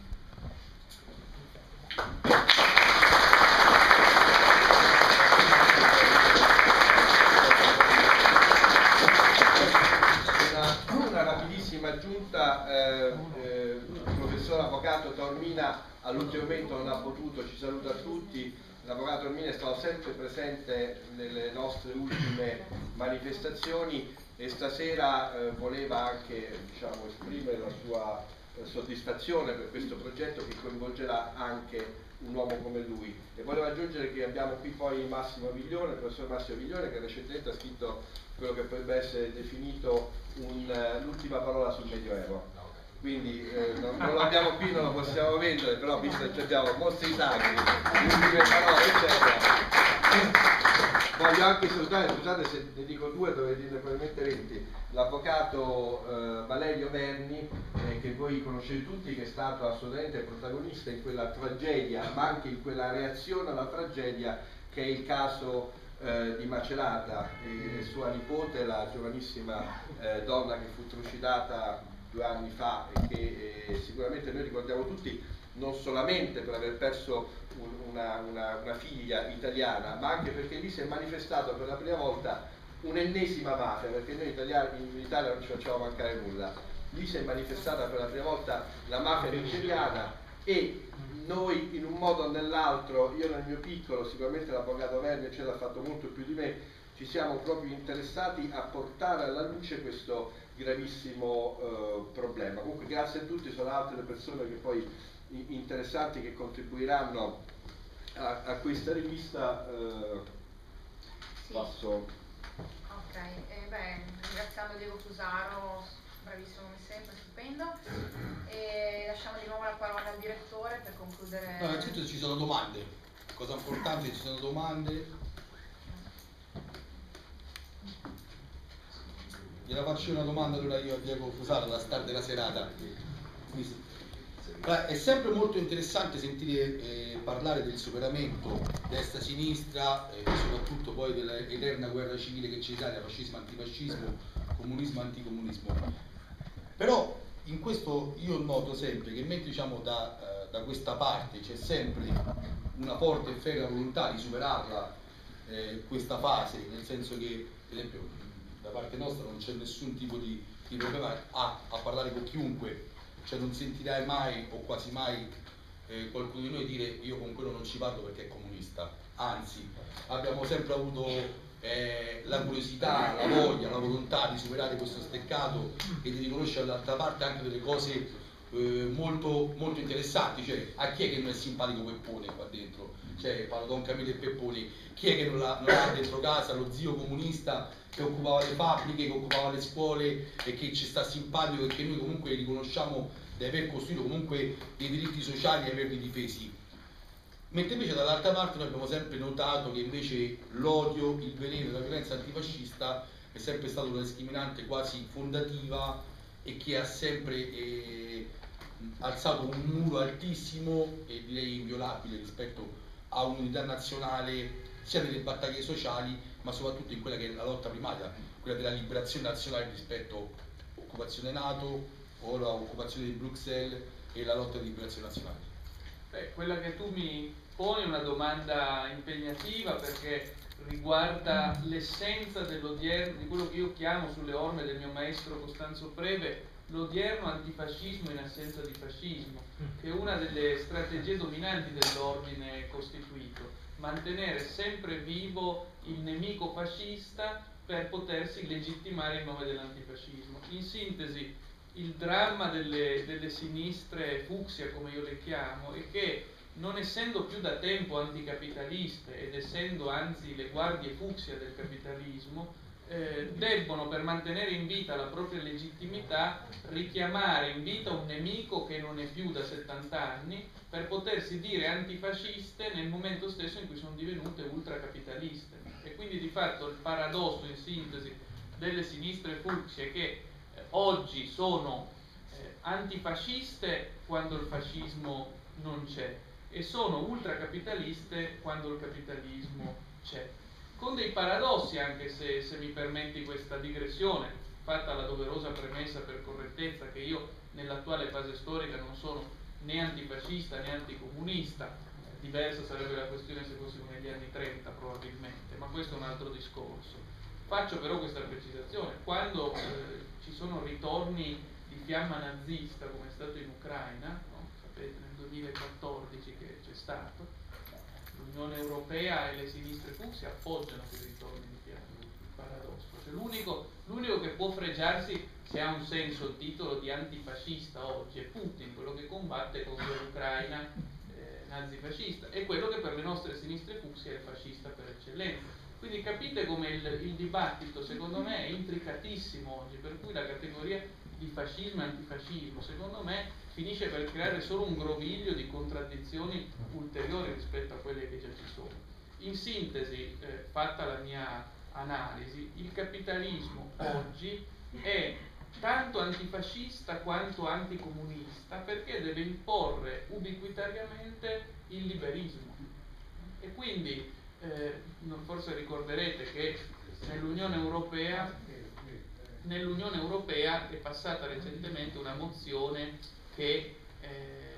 Una, una rapidissima aggiunta, eh, eh, il professor avvocato Taormina all'ultimo momento non ha potuto, ci saluta a tutti. L'avvocato Taormina è stato sempre presente nelle nostre ultime manifestazioni e stasera eh, voleva anche, diciamo, esprimere la sua eh, soddisfazione per questo progetto che coinvolgerà anche un uomo come lui, e volevo aggiungere che abbiamo qui poi Massimo Viglione, il professor Massimo Viglione, che recentemente ha scritto quello che potrebbe essere definito un, uh, l'ultima parola sul Medioevo. Quindi eh, non, non lo abbiamo qui, non lo possiamo vendere, però visto che abbiamo mostri sacri, ultime parole, eccetera. Voglio anche salutare, scusate se ne dico due, dovete dirne probabilmente venti, l'avvocato eh, Valerio Verni, eh, che voi conoscete tutti, che è stato assolutamente protagonista in quella tragedia, ma anche in quella reazione alla tragedia che è il caso eh, di Macerata e, e sua nipote, la giovanissima eh, donna che fu trucidata due anni fa e che eh, sicuramente noi ricordiamo tutti, non solamente per aver perso un, una, una, una figlia italiana, ma anche perché lì si è manifestato per la prima volta un'ennesima mafia, perché noi italiani in Italia non ci facciamo mancare nulla. Lì si è manifestata per la prima volta la mafia nigeriana e noi in un modo o nell'altro, io nel mio piccolo, sicuramente l'avvocato Verni ce l'ha fatto molto più di me, ci siamo proprio interessati a portare alla luce questo gravissimo eh, problema. Comunque grazie a tutti, sono altre le persone che poi interessanti che contribuiranno a, a questa rivista. Eh, sì. Passo. Ok, eh, beh, ringraziando Diego Fusaro, bravissimo come sempre, stupendo, e lasciamo di nuovo la parola al direttore per concludere. No, innanzitutto ci sono domande, cosa importante, ci sono domande. Gliela faccio una domanda allora io a Diego Fusaro alla start della serata. È sempre molto interessante sentire eh, parlare del superamento destra-sinistra e soprattutto poi dell'eterna guerra civile che c'è in Italia, fascismo, antifascismo, comunismo, anticomunismo. Però in questo io noto sempre che mentre diciamo da, eh, da questa parte c'è sempre una forte e ferrea volontà di superarla eh, questa fase, nel senso che per esempio da parte nostra non c'è nessun tipo di, di problema a, a parlare con chiunque, cioè non sentirai mai o quasi mai eh, qualcuno di noi dire io con quello non ci parlo perché è comunista, anzi abbiamo sempre avuto eh, la curiosità, la voglia, la volontà di superare questo steccato e di riconoscere dall'altra parte anche delle cose eh, molto, molto interessanti, cioè a chi è che non è simpatico Peppone qua dentro, cioè parlo Don Camillo e Peppone, chi è che non ha dentro casa lo zio comunista che occupava le fabbriche, che occupava le scuole e che ci sta simpatico e che noi comunque riconosciamo di aver costruito comunque dei diritti sociali e averli difesi. Mentre invece dall'altra parte noi abbiamo sempre notato che invece l'odio, il veleno, la violenza antifascista è sempre stata una discriminante quasi fondativa e che ha sempre eh, alzato un muro altissimo e direi inviolabile rispetto a un'unità nazionale sia nelle battaglie sociali ma soprattutto in quella che è la lotta primaria, quella della liberazione nazionale rispetto all'occupazione NATO o all'occupazione di Bruxelles e la lotta di liberazione nazionale. Beh, quella che tu mi pone una domanda impegnativa perché riguarda l'essenza dell'odierno, di quello che io chiamo sulle orme del mio maestro Costanzo Preve, l'odierno antifascismo in assenza di fascismo, che è una delle strategie dominanti dell'ordine costituito, mantenere sempre vivo il nemico fascista per potersi legittimare in nome dell'antifascismo. In sintesi, il dramma delle, delle sinistre fucsia, come io le chiamo, è che non essendo più da tempo anticapitaliste ed essendo anzi le guardie fucsia del capitalismo, eh, debbono, per mantenere in vita la propria legittimità, richiamare in vita un nemico che non è più da settanta anni per potersi dire antifasciste nel momento stesso in cui sono divenute ultracapitaliste. E quindi di fatto il paradosso, in sintesi, delle sinistre fucsie è che eh, oggi sono eh, antifasciste quando il fascismo non c'è e sono ultracapitaliste quando il capitalismo c'è, con dei paradossi, anche se, se mi permetti questa digressione, fatta la doverosa premessa per correttezza che io nell'attuale fase storica non sono né antifascista né anticomunista. Diversa sarebbe la questione se fossimo negli anni trenta probabilmente, ma questo è un altro discorso. Faccio però questa precisazione: quando eh, ci sono ritorni di fiamma nazista come è stato in Ucraina, no? Sapete, nel duemilaquattordici che c'è stato, l'Unione Europea e le sinistre fucsie appoggiano quei ritorni di fiamma. Il paradosso, cioè l'unico, l'unico che può fregiarsi, se ha un senso, il titolo di antifascista oggi è Putin, quello che combatte contro l'Ucraina eh, nazifascista, e quello che per le nostre sinistre fucsie è il fascista per eccellenza. Quindi capite come il, il dibattito, secondo me, è intricatissimo oggi, per cui la categoria di fascismo e antifascismo, secondo me, finisce per creare solo un groviglio di contraddizioni ulteriori rispetto a quelle che già ci sono. In sintesi, eh, fatta la mia analisi, il capitalismo oggi è tanto antifascista quanto anticomunista perché deve imporre ubiquitariamente il liberismo. E quindi eh, forse ricorderete che nell'Unione Europea, nell'Unione Europea è passata recentemente una mozione che, eh,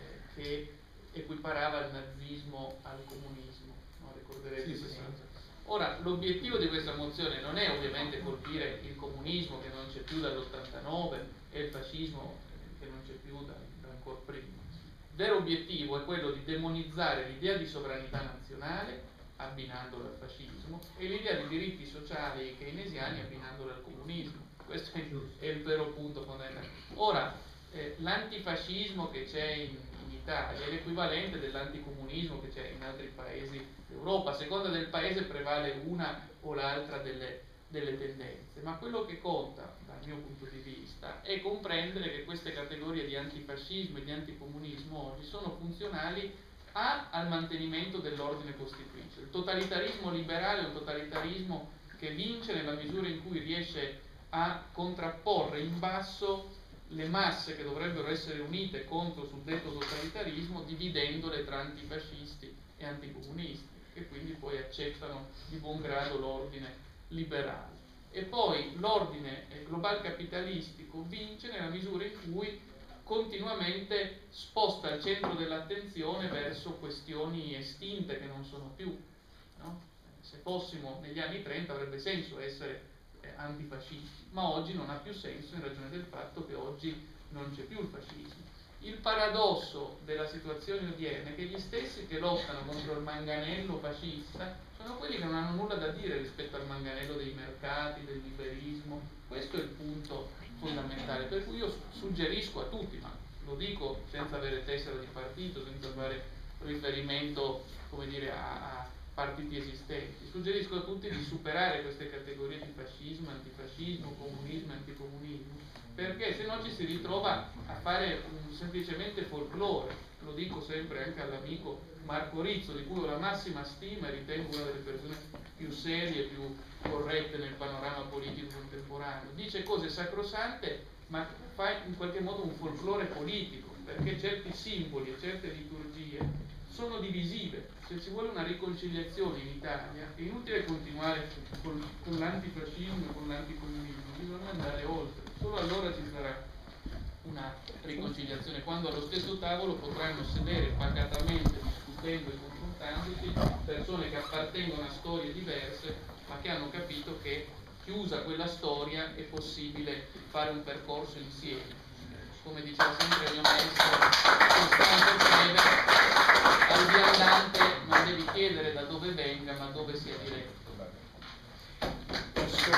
che equiparava il nazismo al comunismo, no? Ricorderete sì, questa sì, cosa. Ora, l'obiettivo di questa mozione non è ovviamente colpire il comunismo che non c'è più dall'ottantanove e il fascismo che non c'è più da, da ancora prima. Il vero obiettivo è quello di demonizzare l'idea di sovranità nazionale abbinandola al fascismo e l'idea di diritti sociali keynesiani abbinandola al comunismo. Questo è, è il vero punto fondamentale. Ora, eh, l'antifascismo che c'è in, in Italia è l'equivalente dell'anticomunismo che c'è in altri paesi d'Europa. A seconda del paese prevale una o l'altra delle, delle tendenze, ma quello che conta dal mio punto di vista è comprendere che queste categorie di antifascismo e di anticomunismo oggi sono funzionali a, al mantenimento dell'ordine costituito. Il totalitarismo liberale è un totalitarismo che vince nella misura in cui riesce a contrapporre in basso le masse che dovrebbero essere unite contro il suddetto totalitarismo, dividendole tra antifascisti e anticomunisti, che quindi poi accettano di buon grado l'ordine liberale. E poi l'ordine global capitalistico vince nella misura in cui continuamente sposta il centro dell'attenzione verso questioni estinte che non sono più, no? Se fossimo negli anni trenta avrebbe senso essere eh, antifascisti, ma oggi non ha più senso in ragione del fatto che oggi non c'è più il fascismo. Il paradosso della situazione odierna è che gli stessi che lottano contro il manganello fascista sono quelli che non hanno nulla da dire rispetto al manganello dei mercati, del liberismo. Questo è il punto fondamentale, per cui io suggerisco a tutti, ma lo dico senza avere tessera di partito, senza fare riferimento, come dire, a, a partiti esistenti, suggerisco a tutti di superare queste categorie di fascismo, antifascismo, comunismo, anticomunismo, perché se no ci si ritrova a fare un, semplicemente folklore. Lo dico sempre anche all'amico Marco Rizzo, di cui ho la massima stima e ritengo una delle persone più serie, più corrette nel panorama politico contemporaneo. Dice cose sacrosante, ma fa in qualche modo un folklore politico, perché certi simboli e certe liturgie sono divisive. Se si vuole una riconciliazione in Italia è inutile continuare con, con l'antifascismo e con l'anticomunismo, bisogna andare oltre. Solo allora ci sarà una riconciliazione, quando allo stesso tavolo potranno sedere pacatamente, discutendo e confrontando confrontandosi, persone che appartengono a storie diverse, ma che hanno capito che chiusa quella storia è possibile fare un percorso insieme. Come diceva sempre il mio maestro, il procede, al viandante non devi chiedere da dove venga, ma dove sia diretto. Posso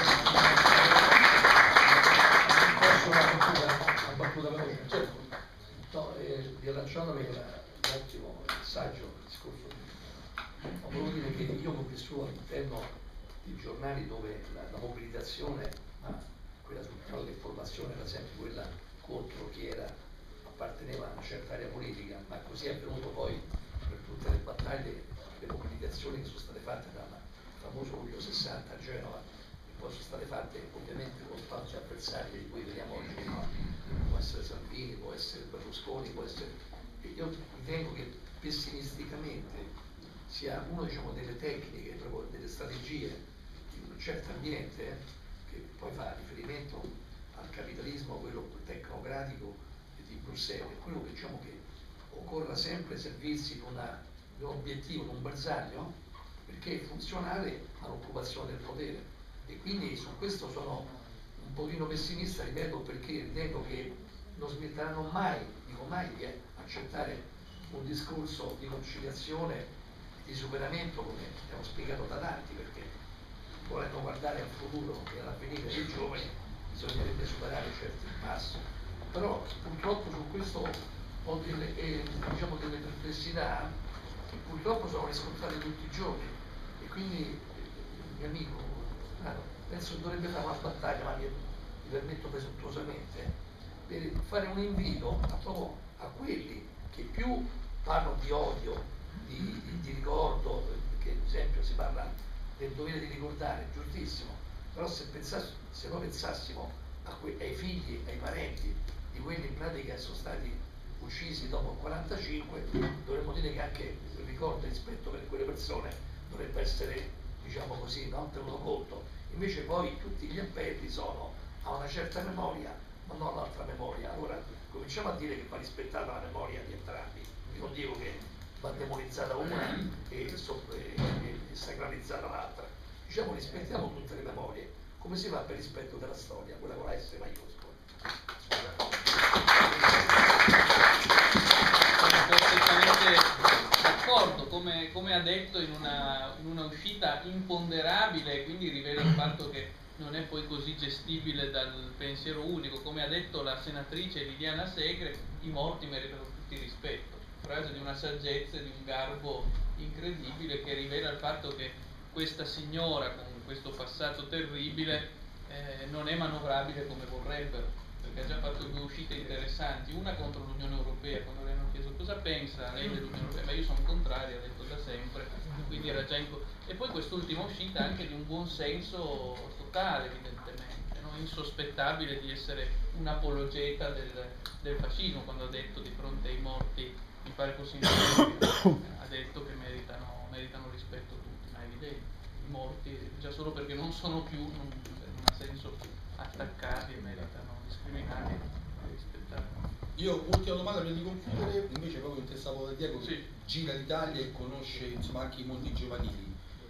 una battuta veloce? Certo. No, eh, riallacciandomi con un ottimo messaggio del discorso di... No, volevo dire che io ho vissuto all'interno di giornali dove la, la mobilitazione, ma quella sul piano dell'informazione era sempre quella contro chi era, apparteneva a una certa area politica, ma così è avvenuto poi per tutte le battaglie, le mobilitazioni che sono state fatte dal famoso luglio sessanta a Genova, che poi sono state fatte ovviamente con tanti avversari di cui vediamo oggi, no? Può essere Salvini, può essere Berlusconi, può essere... Io ritengo che pessimisticamente sia una, diciamo, delle tecniche, proprio delle strategie di un certo ambiente, eh, che poi fa riferimento al capitalismo, quello tecnocratico di Bruxelles, è quello che, diciamo, che occorra sempre servirsi di, una, di un obiettivo, di un bersaglio, perché è funzionale all'occupazione del potere. E quindi su questo sono un pochino pessimista, ripeto, perché ritengo che non smetteranno mai, dico mai, di accettare un discorso di conciliazione, di superamento, come abbiamo spiegato da tanti, perché volendo guardare al futuro e all'avvenire dei giovani bisognerebbe superare certi impassi. Però purtroppo su questo ho delle, eh, diciamo delle perplessità che purtroppo sono riscontrate tutti i giorni, e quindi il mio amico claro, penso che dovrebbe fare una battaglia, ma mi, mi permetto presuntuosamente, per fare un invito a, proprio a quelli che più parlano di odio, di, di, di ricordo, perché ad esempio si parla del dovere di ricordare, giustissimo, però se, pensass- se noi pensassimo a que- ai figli, ai parenti di quelli in pratica sono stati uccisi dopo il quarantacinque, dovremmo dire che anche il ricordo e il rispetto per quelle persone dovrebbe essere, diciamo così, no? Tenuto conto. Invece poi tutti gli appelli sono a una certa memoria, ma non all'altra memoria. Allora cominciamo a dire che va rispettata la memoria di entrambi. Io non dico che va demonizzata una e, so- e, e sacralizzata l'altra. Diciamo rispettiamo tutte le memorie, come si fa per rispetto della storia, quella con la S maiuscola. Sono perfettamente d'accordo, come, come ha detto in una, in una uscita imponderabile, quindi rivela il fatto che non è poi così gestibile dal pensiero unico. Come ha detto la senatrice Liliana Segre, i morti meritano tutti rispetto. Frase di una saggezza e di un garbo incredibile, che rivela il fatto che questa signora con questo passato terribile eh, non è manovrabile come vorrebbero, perché ha già fatto due uscite interessanti, una contro l'Unione Europea, quando le hanno chiesto cosa pensa lei dell'Unione Europea, ma io sono contrario, ha detto da sempre, quindi era già in... e poi quest'ultima uscita anche di un buon senso totale, evidentemente, no? Insospettabile di essere un apologeta del, del fascismo, quando ha detto di fronte ai morti, mi pare così, ha detto che meritano, meritano rispetto tutti, ma è evidente, i morti già solo perché non sono più, non, non ha senso attaccati e meritano discriminati e rispettati. Io ultima domanda prima di concludere, invece proprio interessavo da Diego che Sì. gira l'Italia e conosce insomma anche i mondi giovanili.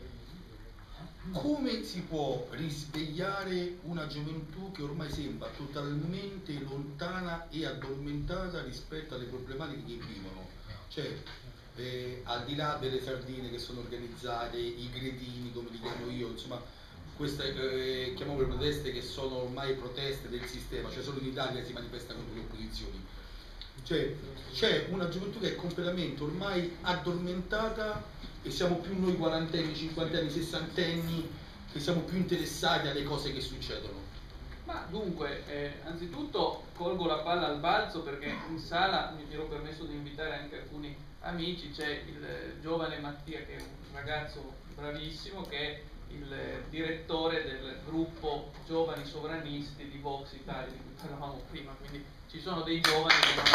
Come si può risvegliare una gioventù che ormai sembra totalmente lontana e addormentata rispetto alle problematiche che vivono? Cioè, eh, al di là delle sardine che sono organizzate, i gredini come li chiamo io, insomma, queste eh, chiamiamole proteste che sono ormai proteste del sistema, cioè solo in Italia si manifesta contro le opposizioni. Cioè, c'è una gioventù che è completamente ormai addormentata e siamo più noi quarantenni, cinquantenni, sessantenni che siamo più interessati alle cose che succedono. Ma dunque, eh, anzitutto colgo la palla al balzo perché in sala mi ero permesso di invitare anche alcuni amici, c'è il eh, giovane Mattia che è un ragazzo bravissimo che è il eh, direttore del gruppo Giovani Sovranisti di Vox Italia di cui parlavamo prima, quindi ci sono dei giovani che non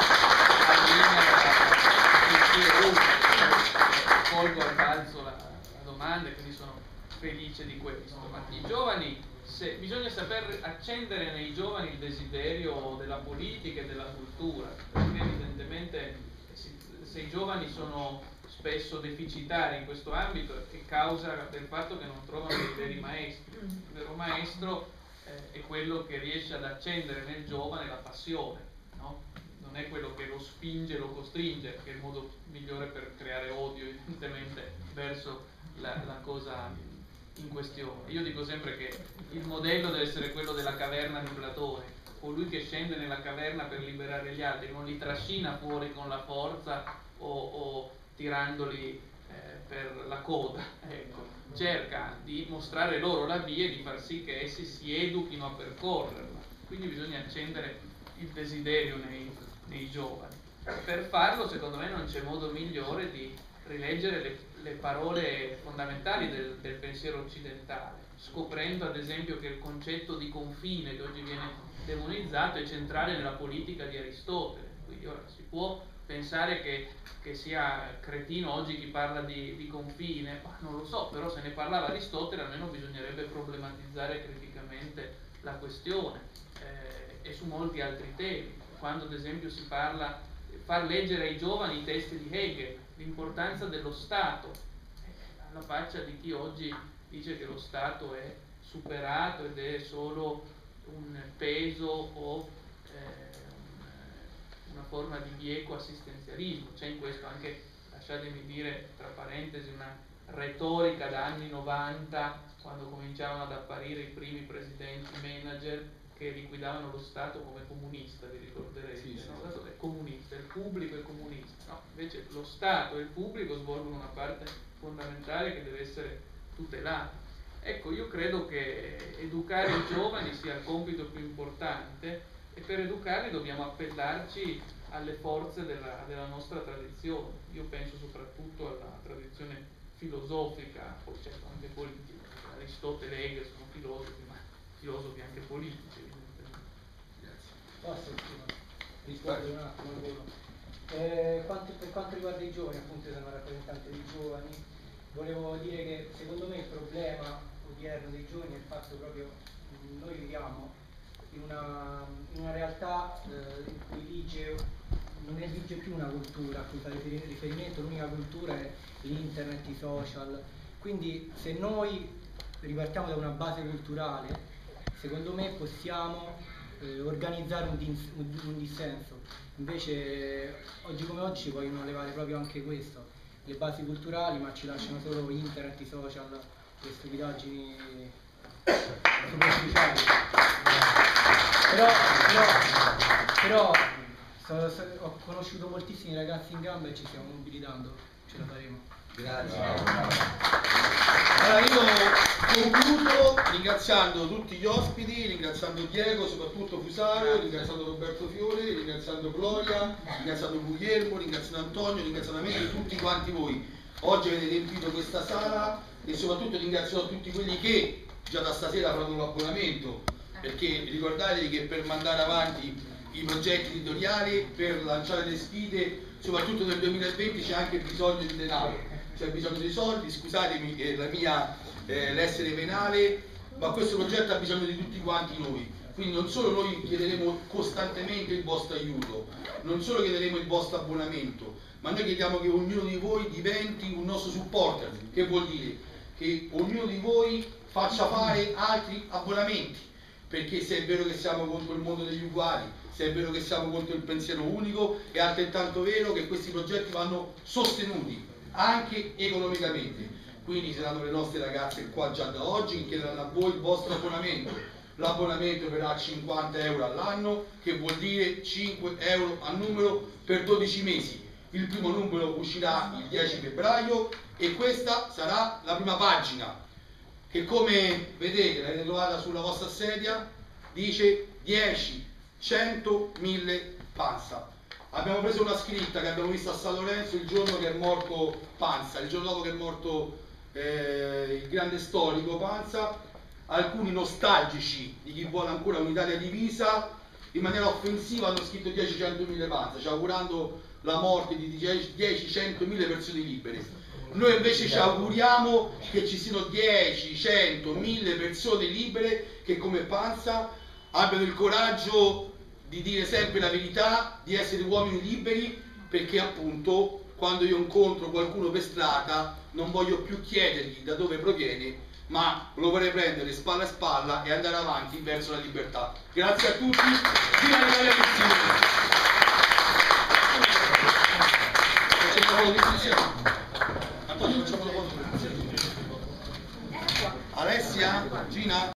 colgo al balzo la, la domanda e quindi sono felice di questo. Ma i giovani, se, bisogna saper accendere nei giovani il desiderio della politica e della cultura, perché evidentemente se, se i giovani sono spesso deficitari in questo ambito è causa del fatto che non trovano dei veri maestri. Il vero maestro eh, è quello che riesce ad accendere nel giovane la passione, no? Non è quello che lo spinge, lo costringe, che è il modo migliore per creare odio evidentemente verso la, la cosa in questione. Io dico sempre che il modello deve essere quello della caverna di Platone, colui che scende nella caverna per liberare gli altri, non li trascina fuori con la forza o, o tirandoli eh, per la coda, ecco. Cerca di mostrare loro la via e di far sì che essi si educhino a percorrerla, quindi bisogna accendere il desiderio nei, nei giovani. Per farlo secondo me non c'è modo migliore di rileggere le, le parole fondamentali del, del pensiero occidentale, scoprendo ad esempio che il concetto di confine che oggi viene demonizzato è centrale nella politica di Aristotele. Quindi ora si può pensare che, che sia cretino oggi chi parla di, di confine, ma non lo so, però se ne parlava Aristotele almeno bisognerebbe problematizzare criticamente la questione eh, e su molti altri temi, quando ad esempio si parla far leggere ai giovani i testi di Hegel, l'importanza dello Stato, alla faccia di chi oggi dice che lo Stato è superato ed è solo un peso o eh, una forma di bieco assistenzialismo. C'è in questo anche, lasciatemi dire tra parentesi, una retorica da anni novanta, quando cominciavano ad apparire i primi presidenti manager che liquidavano lo Stato come comunista, vi ricorderete, sì, sì, no? Lo Stato è comunista, il pubblico è comunista, no? Invece lo Stato e il pubblico svolgono una parte fondamentale che deve essere tutelata. Ecco, io credo che educare i giovani sia il compito più importante e per educarli dobbiamo appellarci alle forze della, della nostra tradizione. Io penso soprattutto alla tradizione filosofica, poi certo anche politica. Aristotele e Hegel sono filosofi, ma filosofi anche politici, evidentemente. Grazie. Posso rispondere un attimo al volo? Eh, quanto, per quanto riguarda i giovani, appunto io sono rappresentante dei giovani, volevo dire che secondo me il problema odierno dei giovani è il fatto proprio che noi viviamo in una, in una realtà eh, in cui vige, non esige più una cultura a cui fare riferimento, l'unica cultura è l'internet, i social, quindi se noi ripartiamo da una base culturale, secondo me possiamo eh, organizzare un, dis un, un dissenso. Invece oggi come oggi ci vogliono levare proprio anche questo, le basi culturali, ma ci lasciano solo internet, i social, le stupidaggini superficiali. Però, però, però so, so, ho conosciuto moltissimi ragazzi in gamba e ci stiamo mobilitando, ce la faremo. Grazie. Allora io concludo ringraziando tutti gli ospiti, ringraziando Diego, soprattutto Fusaro, ringraziando Roberto Fiore, ringraziando Gloria, ringraziando Guglielmo, ringraziando Antonio, ringraziando me e tutti quanti voi. Oggi avete riempito questa sala e soprattutto ringrazio tutti quelli che già da stasera faranno l'abbonamento, perché ricordatevi che per mandare avanti i progetti editoriali, per lanciare le sfide, soprattutto nel duemilaventi c'è anche bisogno di denaro. C'è bisogno di soldi, scusatemi che la mia eh, l'essere venale, ma questo progetto ha bisogno di tutti quanti noi. Quindi non solo noi chiederemo costantemente il vostro aiuto, non solo chiederemo il vostro abbonamento, ma noi chiediamo che ognuno di voi diventi un nostro supporter. Che vuol dire? Che ognuno di voi faccia fare altri abbonamenti, perché se è vero che siamo contro il mondo degli uguali, se è vero che siamo contro il pensiero unico, è altrettanto vero che questi progetti vanno sostenuti anche economicamente. Quindi saranno le nostre ragazze qua già da oggi che chiederanno a voi il vostro abbonamento. L'abbonamento verrà a cinquanta euro all'anno, che vuol dire cinque euro a numero per dodici mesi. Il primo numero uscirà il dieci febbraio e questa sarà la prima pagina che, come vedete, l'avete trovata sulla vostra sedia, dice dieci, cento, mille Pansa. Abbiamo preso una scritta che abbiamo visto a San Lorenzo il giorno che è morto Pansa, il giorno dopo che è morto eh, il grande storico Pansa. Alcuni nostalgici di chi vuole ancora un'Italia divisa in maniera offensiva hanno scritto dieci cento mille Pansa, cioè augurando la morte di dieci cento mille persone libere. Noi invece ci auguriamo che ci siano dieci, cento, mille persone libere che come Pansa abbiano il coraggio di dire sempre la verità, di essere uomini liberi, perché appunto quando io incontro qualcuno per strada non voglio più chiedergli da dove proviene, ma lo vorrei prendere spalla a spalla e andare avanti verso la libertà. Grazie a tutti, viva l'Italia Antonio, facciamo la foto. Alessia, Gina.